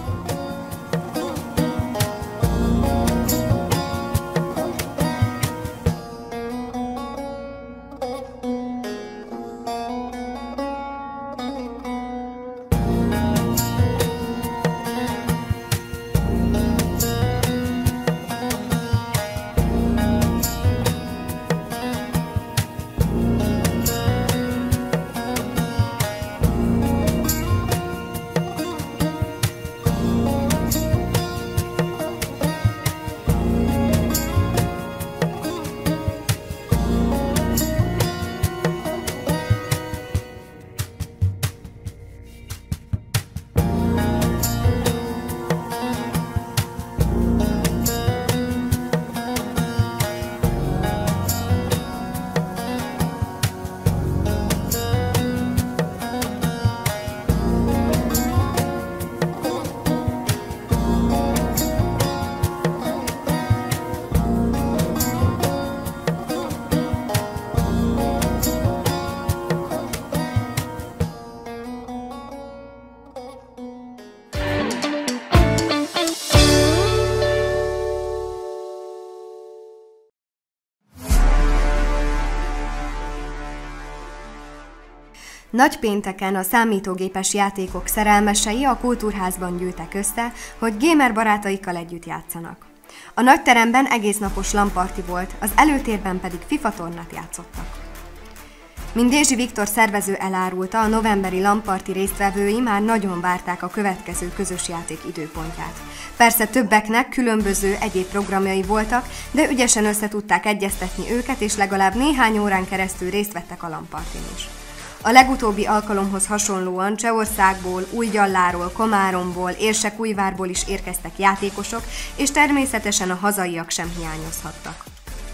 Nagypénteken a számítógépes játékok szerelmesei a Kultúrházban gyűltek össze, hogy gamer barátaikkal együtt játszanak. A nagyteremben egésznapos LAN-party volt, az előtérben pedig FIFA tornát játszottak. Mint Dézsi Viktor szervező elárulta, a novemberi LAN-party résztvevői már nagyon várták a következő közös játék időpontját. Persze többeknek különböző egyéb programjai voltak, de ügyesen össze tudták egyeztetni őket, és legalább néhány órán keresztül részt vettek a LAN-partyn is. A legutóbbi alkalomhoz hasonlóan Csehországból, Újgyalláról, Komáromból, Érsekújvárból is érkeztek játékosok, és természetesen a hazaiak sem hiányozhattak.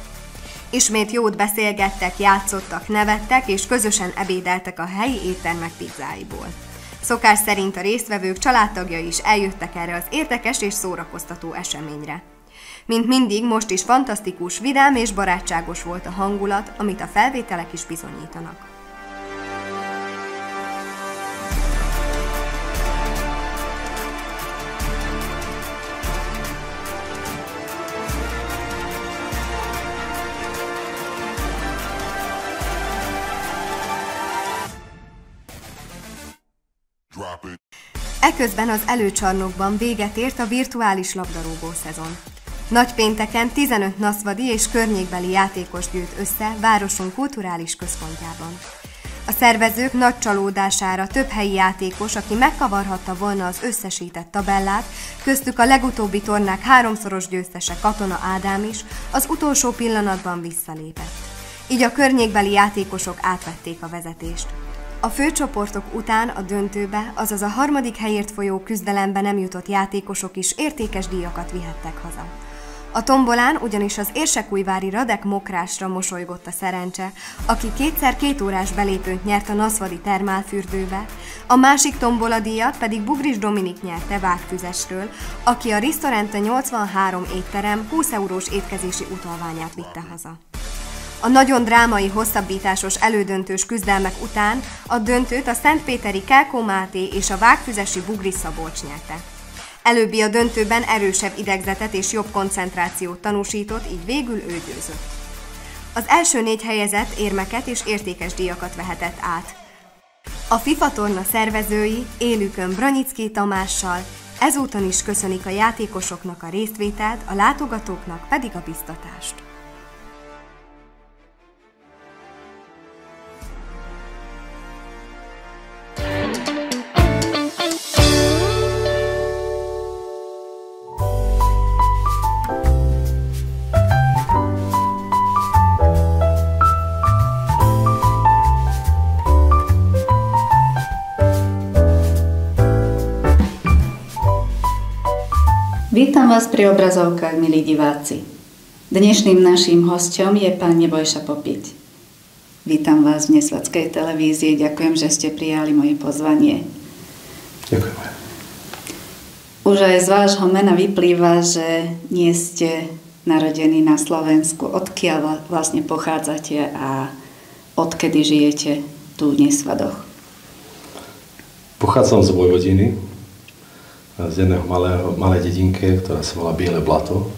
Ismét jót beszélgettek, játszottak, nevettek, és közösen ebédeltek a helyi éttermek pizzáiból. Szokás szerint a résztvevők családtagjai is eljöttek erre az érdekes és szórakoztató eseményre. Mint mindig, most is fantasztikus, vidám és barátságos volt a hangulat, amit a felvételek is bizonyítanak. Eközben az előcsarnokban véget ért a virtuális labdarúgó szezon. Nagypénteken tizenöt naszvadi és környékbeli játékos gyűlt össze városunk kulturális központjában. A szervezők nagy csalódására több helyi játékos, aki megkavarhatta volna az összesített tabellát, köztük a legutóbbi tornák háromszoros győztese Katona Ádám is, az utolsó pillanatban visszalépett. Így a környékbeli játékosok átvették a vezetést. A főcsoportok után a döntőbe, azaz a harmadik helyért folyó küzdelembe nem jutott játékosok is értékes díjakat vihettek haza. A tombolán ugyanis az érsekújvári Radek Mokrásra mosolygott a szerencse, aki kétszer két órás belépőt nyert a naszvadi termálfürdőbe, a másik tomboladíjat pedig Bugris Dominik nyerte Vágfüzesről, aki a Ristorante nyolcvanhárom étterem húsz eurós étkezési utalványát vitte haza. A nagyon drámai hosszabbításos elődöntős küzdelmek után a döntőt a szentpéteri Kelkó Máté és a vágfüzesi Bugris Szabolcs nyerte. Előbbi a döntőben erősebb idegzetet és jobb koncentrációt tanúsított, így végül ő győzött. Az első négy helyezett érmeket és értékes díjakat vehetett át. A FIFA torna szervezői élükön Branyicki Tamással ezúton is köszönik a játékosoknak a résztvételt, a látogatóknak pedig a biztatást. Vítam vás pri obrazovkách, milí diváci. Dnešným naším hosťom je pán Nebojša Popiť. Vítam vás v Nesvadskej televízii, ďakujem, že ste prijali moje pozvanie. Ďakujem. Už aj z vášho mena vyplýva, že nie ste narodení na Slovensku. Odkiaľ vlastne pochádzate a odkedy žijete tu v Nesvadoch? Pochádzam z Vojvodiny, z jedného malého, malej dedinke, ktorá sa volá Biele Blato.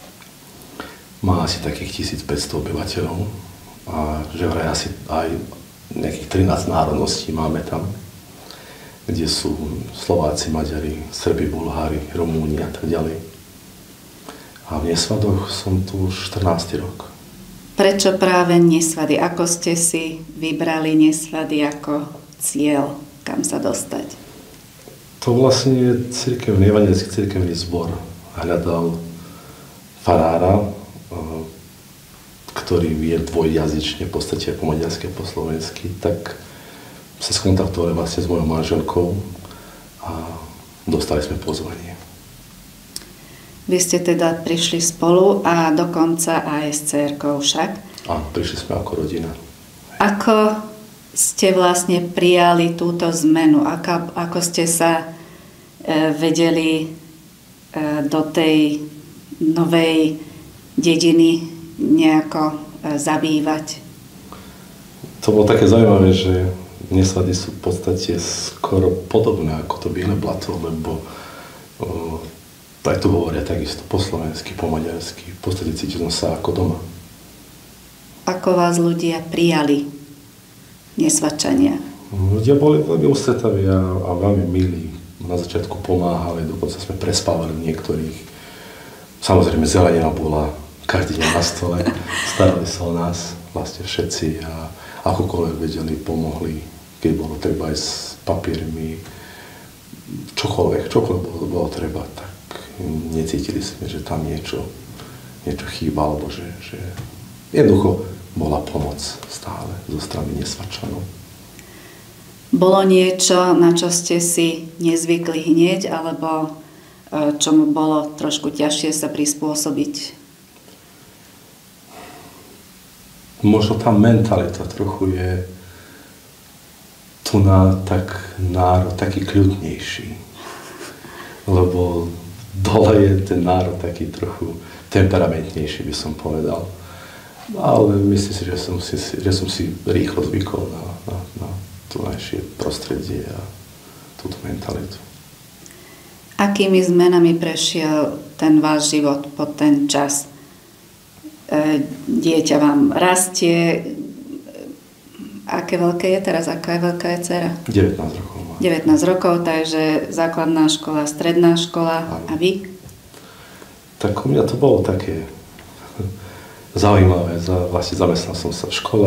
Má asi takých tisícpäťsto obyvateľov a že vraj asi aj nejakých trinásť národností máme tam, kde sú Slováci, Maďari, Srbi, Bulhári, Rumúni a tak ďalej. A v Nesvadoch som tu už štrnásty rok. Prečo práve Nesvady? Ako ste si vybrali Nesvady ako cieľ, kam sa dostať? To vlastne cirkevný, evangelický cirkevný zbor hľadal farára, ktorý je dvojjazyčne, v podstate po maďarsky a po slovensky, tak sa skontaktovali vlastne s mojou manželkou a dostali sme pozvanie. Vy ste teda prišli spolu a dokonca aj s dcérkou však? Áno, prišli sme ako rodina. Ako ste vlastne prijali túto zmenu? Ako, ako ste sa e, vedeli e, do tej novej dediny nejako e, zabývať? To bolo také zaujímavé, že Nesvady sú v podstate skoro podobné ako to Biele Blato, lebo o, aj tu hovoria takisto po slovensky, po maďarsky. V podstate cítim sa ako doma. Ako vás ľudia prijali? Nesvadčania. Ľudia boli veľmi ústretaví a, a veľmi milí. Na začiatku pomáhali, dokonca sme prespávali niektorých. Samozrejme, zelenina bola každý deň na stole. Starali sa o nás vlastne všetci a akokoľvek vedeli, pomohli. Keď bolo treba aj s papiermi, čokoľvek, čokoľvek bolo, bolo treba, tak necítili sme, že tam niečo, niečo chýba, alebo že, že jednoducho bola pomoc stále zo strany Nesvadčanov. Bolo niečo, na čo ste si nezvykli hneď, alebo čomu bolo trošku ťažšie sa prispôsobiť? Možno tá mentalita trochu je tu na tak národ taký kľudnejší. Lebo dole je ten národ taký trochu temperamentnejší, by som povedal. Ale myslím si, že som si, že som si rýchlo zvykol na, na, na to naše prostredie a túto mentalitu. Akými zmenami prešiel ten váš život po ten čas? Dieťa vám rastie. Aké veľké je teraz? Aká je veľká je dcera? devätnásť rokov má. devätnásť rokov, takže základná škola, stredná škola. A vy? Tak u mňa to bolo také zaujímavé. Vlastne zamestnal som sa v škole,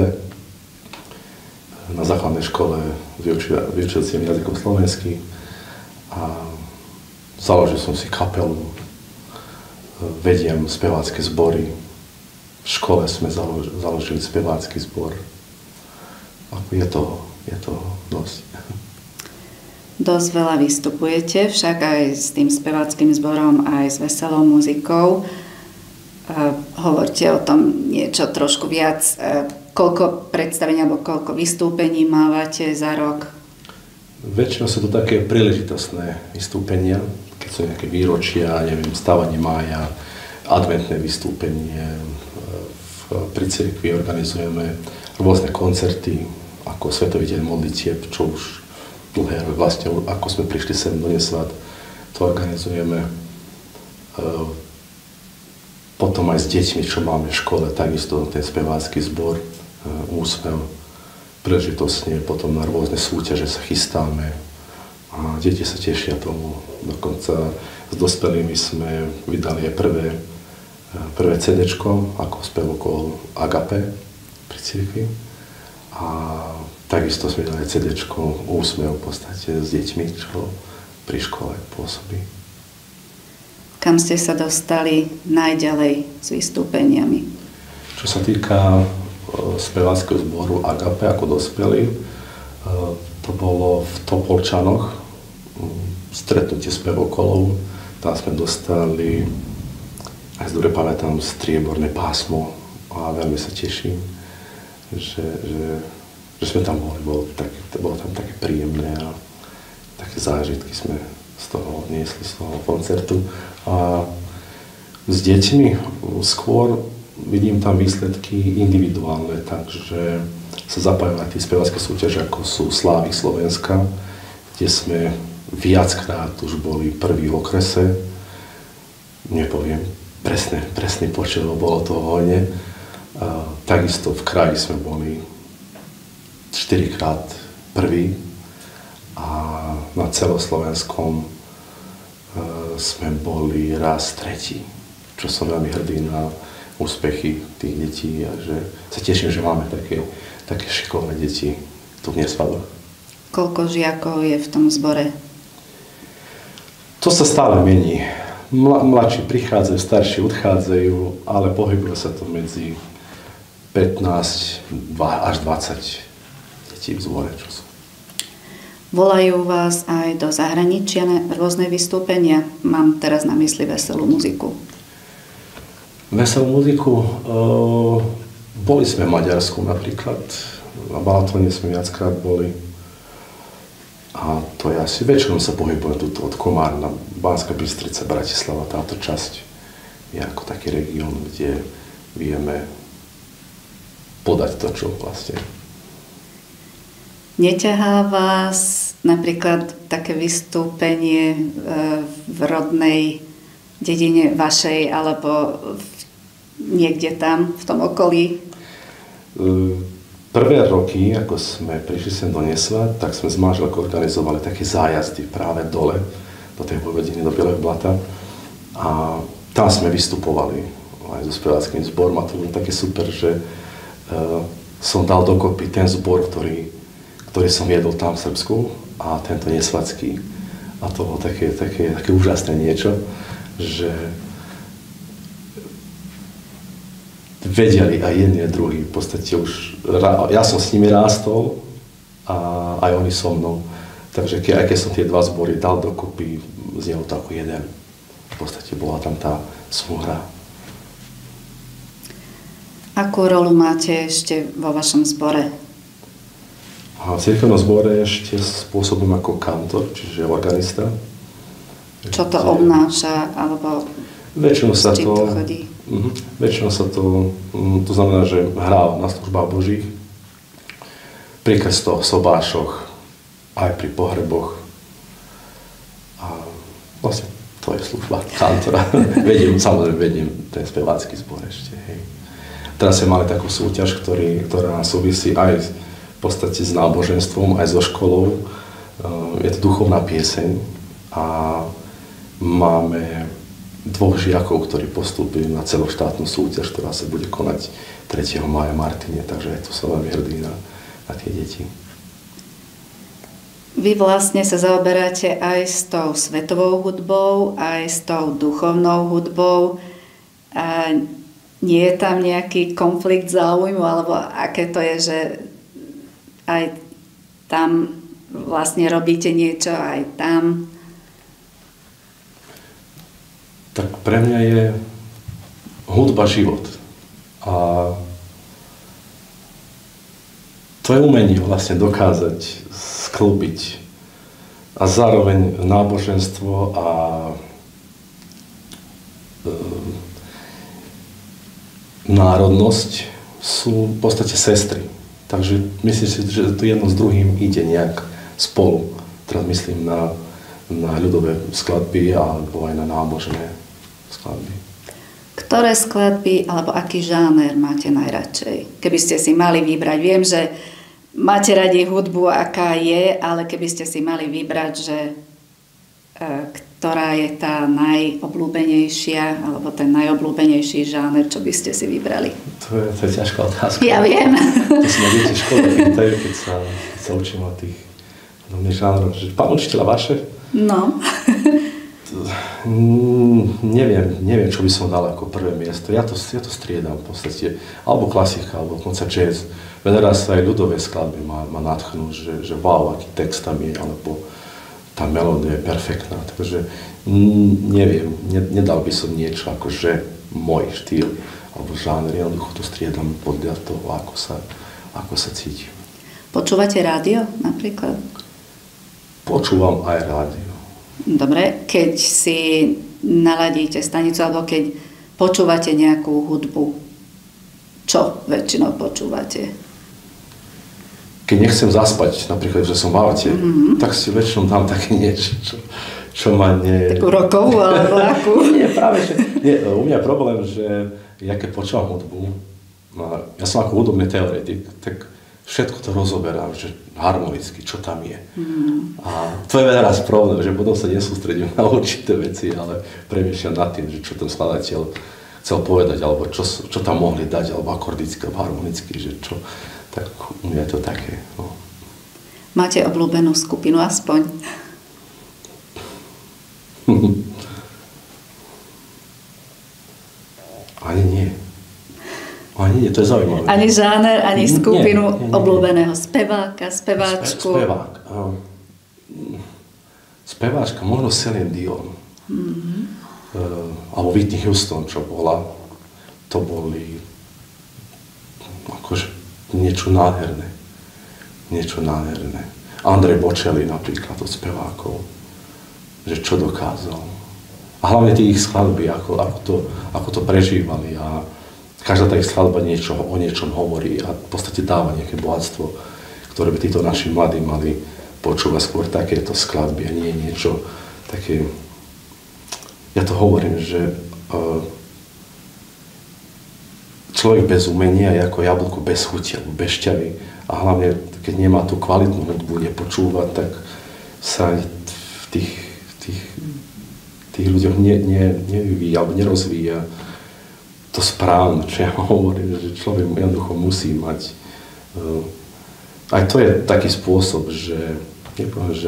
na základnej škole vyučujúcim jazykom slovenský a založil som si kapelu, vediem spevácké zbory. V škole sme založili spevácky zbor. Je toho, je toho dosť. Dosť veľa vystupujete, však aj s tým speváckým zborom, aj s veselou muzikou. Hovorte o tom niečo trošku viac. Koľko predstavení alebo koľko vystúpení mávate za rok? Väčšinou sú to také príležitostné vystúpenia, keď sú nejaké výročia, neviem, stávanie mája, adventné vystúpenie. Pri cirkvi organizujeme rôzne koncerty, ako Svetový deň modlitieb, čo už dlhé, vlastne ako sme prišli sem do Nesvát, to organizujeme. Potom aj s deťmi, čo máme v škole, takisto ten spevácky zbor, úsmev, príležitostne, potom na rôzne súťaže sa chystáme a deti sa tešia tomu. Dokonca s dospelými sme vydali aj prvé, prvé cédéčko ako spevokol Agape pri cirkvi a takisto sme dali cédéčko Úsmev v podstate s deťmi, čo pri škole pôsobí. Kam ste sa dostali najďalej s vystúpeniami? Čo sa týka speváckeho zboru Agape ako dospelí, to bolo v Topolčanoch, stretnutie spevokolov. Tam sme dostali, aj dobre pamätám, strieborné pásmo a veľmi sa teším, že, že, že sme tam boli. Bolo, tak, bolo tam také príjemné a také zážitky sme z toho niesli, z toho koncertu. A s deťmi skôr vidím tam výsledky individuálne, takže sa zapájajú na tie spevácké súťaže, ako sú Slávik Slovenska, kde sme viackrát už boli prví v okrese. Nepoviem presne, presný počet, lebo bolo toho hojne. A takisto v kraji sme boli štyrikrát prví a na celoslovenskom e, sme boli raz tretí, čo som veľmi hrdý na úspechy tých detí a že sa teším, že máme také, také šikovné deti tu v Nesvadoch. Koľko žiakov je v tom zbore? To sa stále mení. Mla, mladší prichádzajú, starší odchádzajú, ale pohybuje sa to medzi pätnásť až dvadsať detí v zbore, čo sú. Volajú vás aj do zahraničia na rôzne vystúpenia? Mám teraz na mysli veselú muziku. Veselú muziku? E, boli sme v Maďarsku napríklad, na Balatóne sme viackrát boli. A to je asi, väčšinou sa pohybujem tuto od Komárna, Banská Bystrica, Bratislava, táto časť je ako taký región, kde vieme podať to, čo vlastne. Neťahá vás napríklad také vystúpenie v rodnej dedine vašej, alebo niekde tam, v tom okolí? Prvé roky, ako sme prišli sem do Nesvát, tak sme s manželkou organizovali také zájazdy práve dole, do tej Vojvodiny, do Bieleho Blata. A tam sme vystupovali aj so speváckým zborom a to bolo také super, že uh, som dal dokopy ten zbor, ktorý, ktorý som viedol tam v Srbsku a tento nesvadský. A to bolo také, také, také úžasné niečo, že vedeli aj jedni a druhý. V podstate už, ja som s nimi rástol a aj oni so mnou. Takže ke, aj keď som tie dva zbory dal dokopy, znelo to ako jeden. V podstate bola tam tá súhra. Akú rolu máte ešte vo vašom zbore? V cirkevnom zbore ešte spôsobom ako kantor, čiže organista. Čo to obnáša, alebo väčšinou sa s čím to, to chodí? Uh, väčšinou sa to, um, to znamená, že hrá na službách Božích, pri krstoch, sobášoch, aj pri pohreboch. A vlastne to je služba kantora. vediem, samozrejme vediem ten spevácky zbor ešte. Hej. Teraz sme mali takú súťaž, ktorý, ktorá súvisí aj v podstate s náboženstvom, aj so školou. Je to duchovná pieseň a máme dvoch žiakov, ktorí postúpili na celoštátnu súťaž, ktorá sa bude konať tretieho mája v Martine, takže je to som veľmi hrdý na, na tie deti. Vy vlastne sa zaoberáte aj s tou svetovou hudbou, aj s tou duchovnou hudbou. A nie je tam nejaký konflikt záujmu, alebo aké to je, že aj tam vlastne robíte niečo, aj tam? Tak pre mňa je hudba život. A to je umenie vlastne dokázať sklbiť a zároveň náboženstvo a e, národnosť sú v podstate sestry. Takže myslím si, že to jedno s druhým ide nejak spolu. Teraz myslím na, na ľudové skladby alebo aj na nábožené skladby. Ktoré skladby alebo aký žáner máte najradšej? Keby ste si mali vybrať, viem, že máte radi hudbu, aká je, ale keby ste si mali vybrať, že e, ktorá je tá najobľúbenejšia alebo ten najobľúbenejší žáner, čo by ste si vybrali? To je, to je ťažká otázka. Ja viem. To si ma deti školy pýtajú, keď sa, keď sa učím o tých žánrov. Pán učiteľa, vaše? No. Neviem, neviem, čo by som dal ako prvé miesto. Ja to, ja to striedam v podstate. Alebo klasika, alebo dokonca jazz. Veľa raz aj ľudové skladby ma, ma nadchnú, že, že wow, aký text tam je, alebo tá melódia je perfektná. Takže neviem, ne, nedal by som niečo ako že môj štýl, alebo žáner. Jednoducho to striedam podľa toho, ako sa, ako sa cítim. Počúvate rádio napríklad? Počúvam aj rádio. Dobre, keď si naladíte stanicu alebo keď počúvate nejakú hudbu, čo väčšinou počúvate? Keď nechcem zaspať, napríklad, že som v aute, mm-hmm. tak si väčšinou dám také niečo, čo, čo ma nie... Takú rockovú alebo akú? Nie, práve, že... Nie, u mňa je problém, že ja keď počúvam hudbu, ja som ako hudobný teoretik, tak všetko to rozoberám, že harmonicky, čo tam je. Mm. A to je veľa raz problém, že potom sa nesústredím na určité veci, ale premýšľam nad tým, že čo ten skladateľ chcel povedať, alebo čo, čo tam mohli dať, alebo akordicky, alebo harmonicky, že čo. Tak u mňa je to také. No. Máte obľúbenú skupinu aspoň? Ani nie. Ani nie, to je zaujímavé. Ani žáner, ani skupinu nie, nie, nie, obľúbeného speváka, speváčku? Spe, spevák. Uh, speváčka, možno Celine Dion. Mm-hmm. Uh, alebo Whitney Houston, čo bola. To boli akože niečo nádherné. Niečo nádherné. Andrej Bocelli napríklad od spevákov. Že čo dokázal. A hlavne tie ich skladby, ako, ako, to, ako to prežívali. A každá tá ich skladba niečo, o niečom hovorí a v podstate dáva nejaké bohatstvo, ktoré by títo naši mladí mali počúvať skôr takéto skladby a nie niečo také... Ja to hovorím, že uh, človek bez umenia je ako jablko bez chuti, bez šťavy a hlavne, keď nemá tú kvalitnú hudbu, nepočúva, tak sa v tých, v tých, tých ľuďoch ne, ne, nevyvíja alebo nerozvíja to správne, čo ja hovorím, že človek jednoducho musí mať. Uh, aj to je taký spôsob, že, nepoviem, že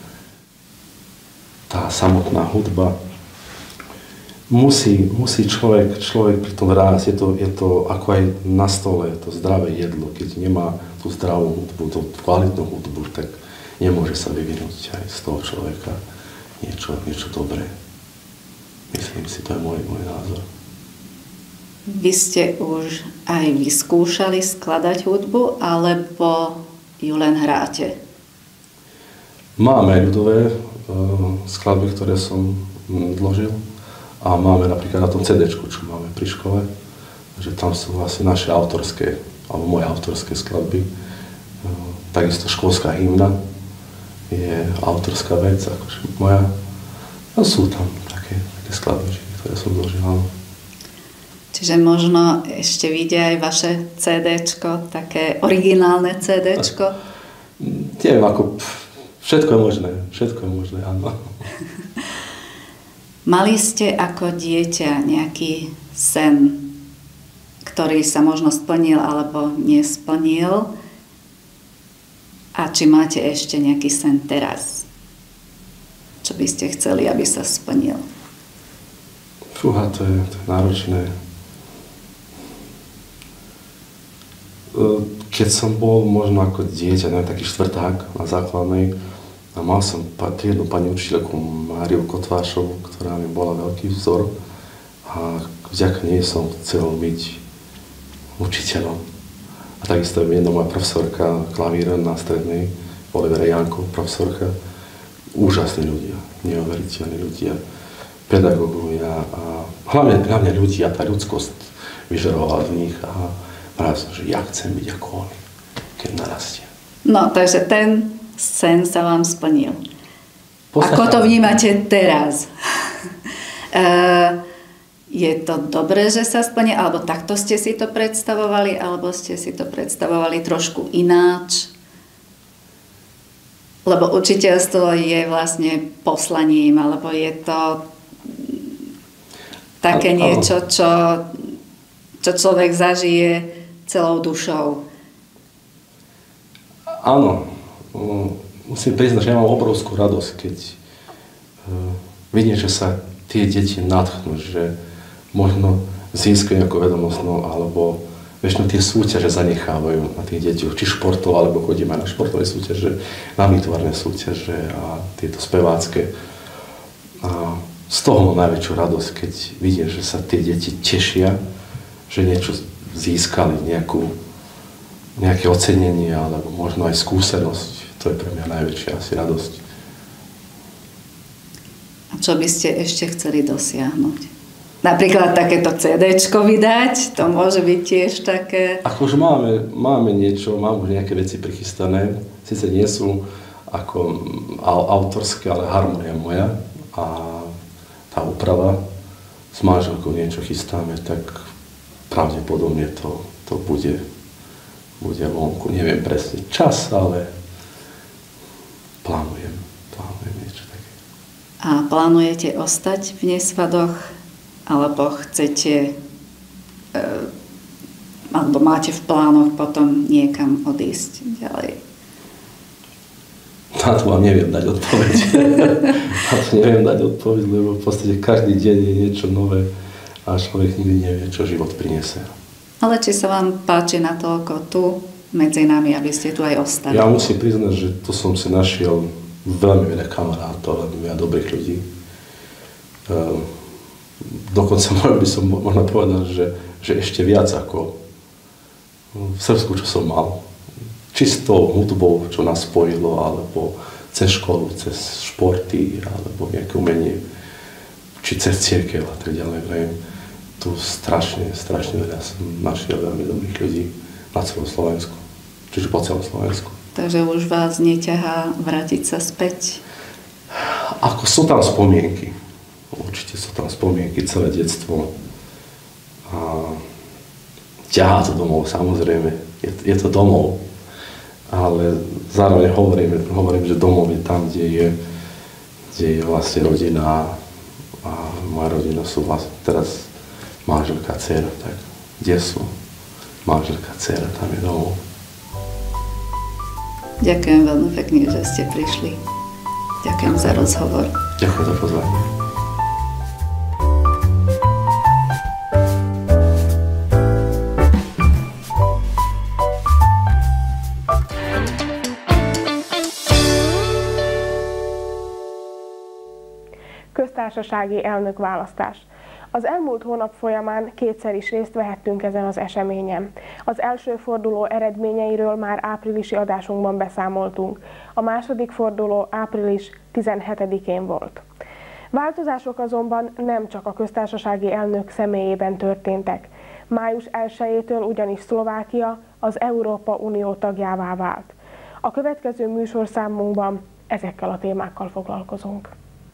tá samotná hudba musí, musí človek, človek pri tom rásť. Je to, je to ako aj na stole, to zdravé jedlo. Keď nemá tú zdravú hudbu, tú kvalitnú hudbu, tak nemôže sa vyvinúť aj z toho človeka niečo, niečo dobré. Myslím si, to je môj, môj názor. Vy ste už aj vyskúšali skladať hudbu, alebo ju len hráte? Máme aj ľudové uh, skladby, ktoré som zložil. A máme napríklad na tom cé déčku, čo máme pri škole, že tam sú vlastne naše autorské, alebo moje autorské skladby. Uh, takisto školská hymna je autorská vec, akože moja. A sú tam také, také skladby, ktoré som zložil. Čiže možno ešte vyjde aj vaše cé déčko, také originálne cé déčko? Neviem, ako Všetko je možné, všetko je možné, áno. Mali ste ako dieťa nejaký sen, ktorý sa možno splnil alebo nesplnil? A či máte ešte nejaký sen teraz? Čo by ste chceli, aby sa splnil? Fúha, to je, to je náročné. Keď som bol možno ako dieťa, neviem, taký štvrták na základnej, a mal som jednu pani učiteľku Máriu Kotvášovú, ktorá mi bola veľký vzor a vďaka nej som chcel byť učiteľom. A takisto jedna moja profesorka klavíra na strednej, Olivera Janko, profesorka, úžasní ľudia, neuveriteľní ľudia, pedagógovia a hlavne, hlavne ľudia, tá ľudskosť vyžarovala z nich a pravil som, že ja chcem byť ako oni, keď narastie. No, takže ten sen sa vám splnil. Podstate, ako to vnímate teraz? Je to dobré, že sa splnil, alebo takto ste si to predstavovali, alebo ste si to predstavovali trošku ináč? Lebo učiteľstvo je vlastne poslaním, alebo je to také niečo, čo, čo človek zažije celou dušou. Áno. Musím priznať, že ja mám obrovskú radosť, keď vidím, že sa tie deti nadchnú, že možno získajú nejakú vedomosť, no, alebo väčšinou tie súťaže zanechávajú na tých deťoch, či športov, alebo chodíme na športové súťaže, na výtvarné súťaže a tieto spevácké. A z toho mám najväčšiu radosť, keď vidím, že sa tie deti tešia, že niečo získali, nejakú, nejaké ocenenie, alebo možno aj skúsenosť. To je pre mňa najväčšia asi radosť. A čo by ste ešte chceli dosiahnuť? Napríklad takéto cédéčko vydať, to môže byť tiež také... Akože máme, máme niečo, mám už nejaké veci prichystané, síce nie sú ako autorské, ale harmonia moja a tá úprava s manželkou niečo chystáme, tak pravdepodobne to, to bude, bude vonku. Neviem presne čas, ale plánujem, plánujem niečo také. A plánujete ostať v Nesvadoch? Alebo chcete, e, alebo máte v plánoch potom niekam odísť ďalej? Na to vám neviem dať odpoveď. Na to neviem dať odpoveď, lebo v podstate každý deň je niečo nové a človek nikdy nevie, čo život prinesie. Ale či sa vám páči natoľko tu medzi nami, aby ste tu aj ostali? Ja musím priznať, že tu som si našiel veľmi veľa kamarátov, veľmi veľa dobrých ľudí. Um, dokonca by som možno povedal, že, že ešte viac ako v Srbsku, čo som mal. Čistou hudbou, čo nás spojilo, alebo cez školu, cez športy, alebo nejaké umenie, či cez cirkev a tak ďalej. Tu strašne, strašne veľa som našiel veľmi dobrých ľudí na celom Slovensku, čiže po celom Slovensku. Takže už vás neťahá vrátiť sa späť? Ako sú tam spomienky. Určite sú tam spomienky, celé detstvo. A ťahá to domov, samozrejme. Je, je to domov. Ale zároveň hovorím, hovorím, že domov je tam, kde je, kde je vlastne rodina. A moja rodina sú vlastne teraz manželka a dcera. Tak kde sú manželka a dcera, tam je domov. Ďakujem veľmi pekne, že ste prišli. Ďakujem za rozhovor. Ďakujem za pozvanie. Köztársasági elnökválasztás. Az elmúlt hónap folyamán kétszer is részt vehettünk ezen az eseményen. Az első forduló eredményeiről már áprilisi adásunkban beszámoltunk. A második forduló április tizenhetedikén volt. Változások azonban nem csak a köztársasági elnök személyében történtek. május elsejétől ugyanis Szlovákia az Európa Unió tagjává vált. A következő műsorszámunkban ezekkel a témákkal foglalkozunk.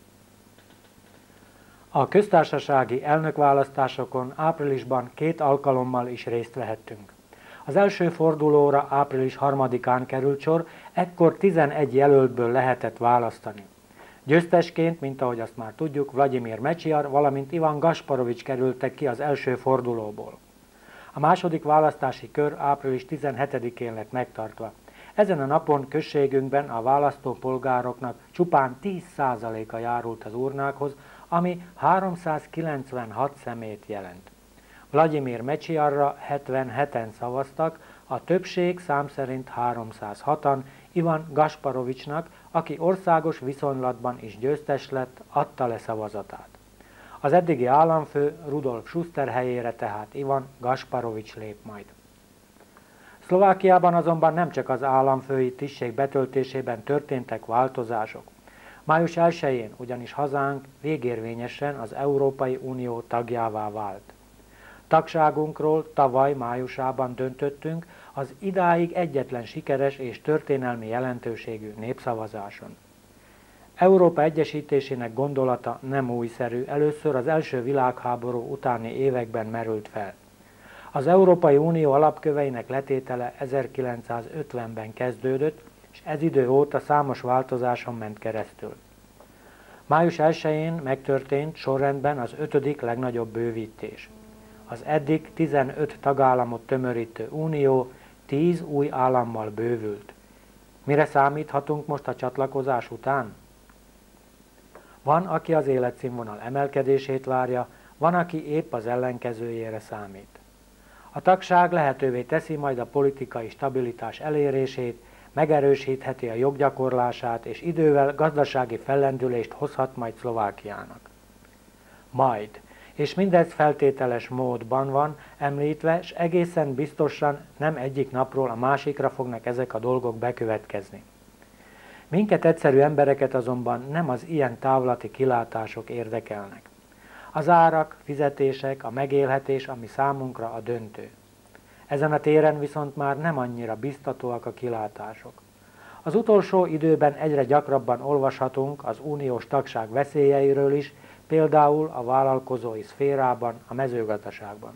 A köztársasági elnökválasztásokon áprilisban két alkalommal is részt vehettünk. Az első fordulóra április harmadikán került sor, ekkor tizenegy jelöltből lehetett választani. Győztesként, mint ahogy azt már tudjuk, Vladimir Mecsiar, valamint Ivan Gasparovics kerültek ki az első fordulóból. A második választási kör április tizenhetedikén lett megtartva. Ezen a napon községünkben a választópolgároknak csupán tíz százaléka járult az urnákhoz, ami háromszázkilencvenhat személyt jelent. Vladimir Mecsiarra hetvenheten szavaztak, a többség szám szerint háromszázhatan, Ivan Gasparovicsnak, aki országos viszonylatban is győztes lett, adta le szavazatát. Az eddigi államfő Rudolf Schuster helyére tehát Ivan Gasparovics lép majd. Szlovákiában azonban nem csak az államfői tisztség betöltésében történtek változások. május elsején ugyanis hazánk végérvényesen az Európai Unió tagjává vált. Tagságunkról tavaly májusában döntöttünk az idáig egyetlen sikeres és történelmi jelentőségű népszavazáson. Európa egyesítésének gondolata nem újszerű, először az első világháború utáni években merült fel. Az Európai Unió alapköveinek letétele ezerkilencszázötvenben kezdődött, és ez idő óta számos változáson ment keresztül. május elsején megtörtént sorrendben az ötödik legnagyobb bővítés. Az eddig tizenöt tagállamot tömörítő unió tíz új állammal bővült. Mire számíthatunk most a csatlakozás után? Van, aki az életszínvonal emelkedését várja, van, aki épp az ellenkezőjére számít. A tagság lehetővé teszi majd a politikai stabilitás elérését, megerősítheti a joggyakorlását, és idővel gazdasági fellendülést hozhat majd Szlovákiának. Majd, és mindez feltételes módban van említve, és egészen biztosan nem egyik napról a másikra fognak ezek a dolgok bekövetkezni. Minket egyszerű embereket azonban nem az ilyen távlati kilátások érdekelnek. Az árak, fizetések, a megélhetés, ami számunkra a döntő. Ezen a téren viszont már nem annyira biztatóak a kilátások. Az utolsó időben egyre gyakrabban olvashatunk az uniós tagság veszélyeiről is, például a vállalkozói szférában, a mezőgazdaságban.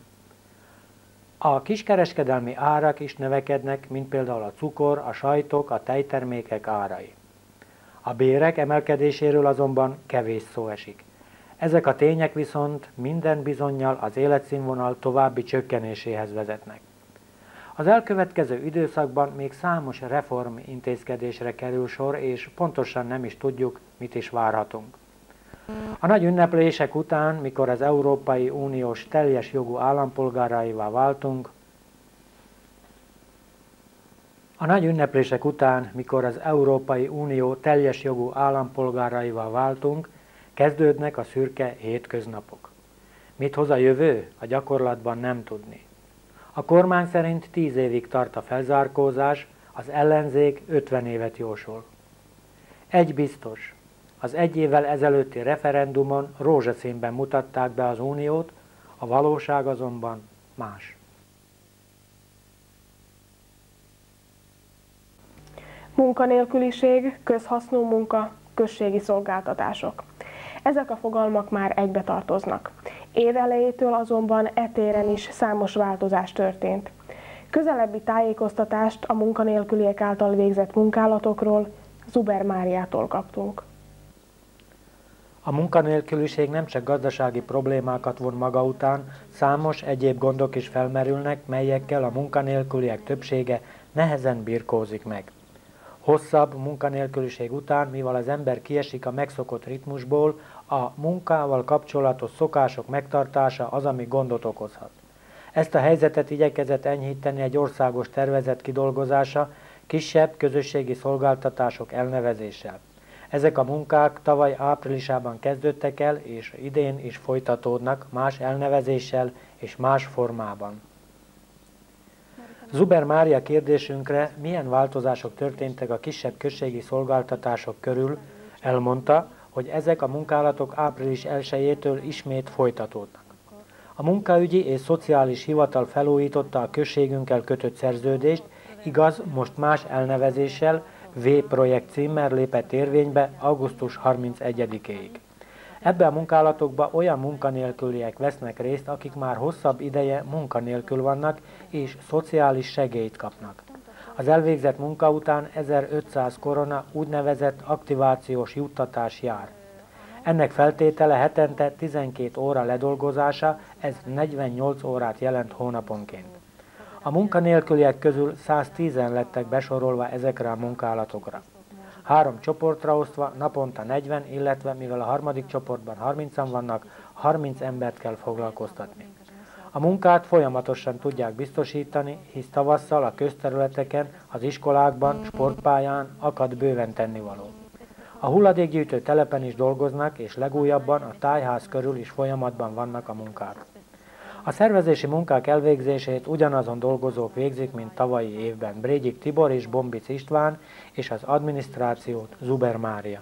A kiskereskedelmi árak is növekednek, mint például a cukor, a sajtok, a tejtermékek árai. A bérek emelkedéséről azonban kevés szó esik. Ezek a tények viszont minden bizonnyal az életszínvonal további csökkenéséhez vezetnek. Az elkövetkező időszakban még számos reform intézkedésre kerül sor, és pontosan nem is tudjuk, mit is várhatunk. A nagy ünneplések után, mikor az Európai Uniós teljes jogú állampolgáraivá váltunk, A nagy ünneplések után, mikor az Európai Unió teljes jogú állampolgáraivá váltunk, kezdődnek a szürke hétköznapok. Mit hoz a jövő? A gyakorlatban nem tudni. A kormány szerint tíz évig tart a felzárkózás, az ellenzék ötven évet jósol. Egy biztos, az egy évvel ezelőtti referendumon rózsaszínben mutatták be az uniót, a valóság azonban más. Munkanélküliség, közhasznú munka, községi szolgáltatások. Ezek a fogalmak már egybe tartoznak. Év elejétől azonban e téren is számos változás történt. Közelebbi tájékoztatást a munkanélküliek által végzett munkálatokról Zuber Máriától kaptunk. A munkanélküliség nem csak gazdasági problémákat von maga után, számos egyéb gondok is felmerülnek, melyekkel a munkanélküliek többsége nehezen birkózik meg. Hosszabb munkanélküliség után, mivel az ember kiesik a megszokott ritmusból, a munkával kapcsolatos szokások megtartása az, ami gondot okozhat. Ezt a helyzetet igyekezett enyhíteni egy országos tervezet kidolgozása, kisebb közösségi szolgáltatások elnevezéssel. Ezek a munkák tavaly áprilisában kezdődtek el, és idén is folytatódnak más elnevezéssel és más formában. Zuber Mária kérdésünkre, milyen változások történtek a kisebb községi szolgáltatások körül, elmondta, hogy ezek a munkálatok április elsejétől ismét folytatódnak. A munkaügyi és szociális hivatal felújította a községünkkel kötött szerződést, igaz, most más elnevezéssel, V-projekt címmel lépett érvénybe augusztus harmincegyedikéig. Ebben a munkálatokban olyan munkanélküliek vesznek részt, akik már hosszabb ideje munkanélkül vannak és szociális segélyt kapnak. Az elvégzett munka után ezerötszáz korona úgynevezett aktivációs juttatás jár. Ennek feltétele hetente tizenkét óra ledolgozása, ez negyvennyolc órát jelent hónaponként. A munkanélküliek közül száztízen lettek besorolva ezekre a munkálatokra. Három csoportra osztva naponta negyven, illetve mivel a harmadik csoportban harmincan vannak, harminc embert kell foglalkoztatni. A munkát folyamatosan tudják biztosítani, hisz tavasszal a közterületeken, az iskolákban, sportpályán akad bőven tennivaló. A hulladékgyűjtő telepen is dolgoznak, és legújabban a tájház körül is folyamatban vannak a munkák. A szervezési munkák elvégzését ugyanazon dolgozók végzik, mint tavalyi évben, Brégyik Tibor és Bombic István, és az adminisztrációt Zuber Mária.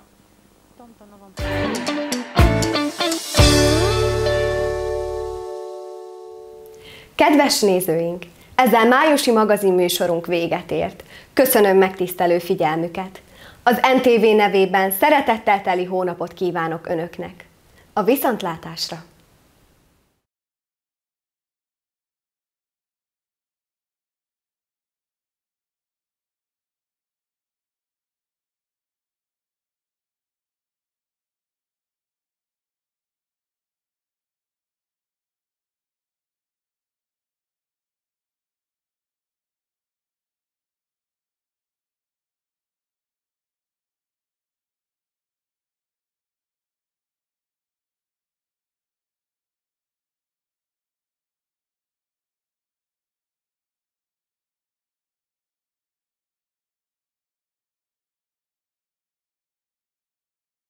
Kedves nézőink! Ezzel májusi magazinműsorunk véget ért. Köszönöm megtisztelő figyelmüket! Az en té vé nevében szeretettel teli hónapot kívánok Önöknek. A viszontlátásra!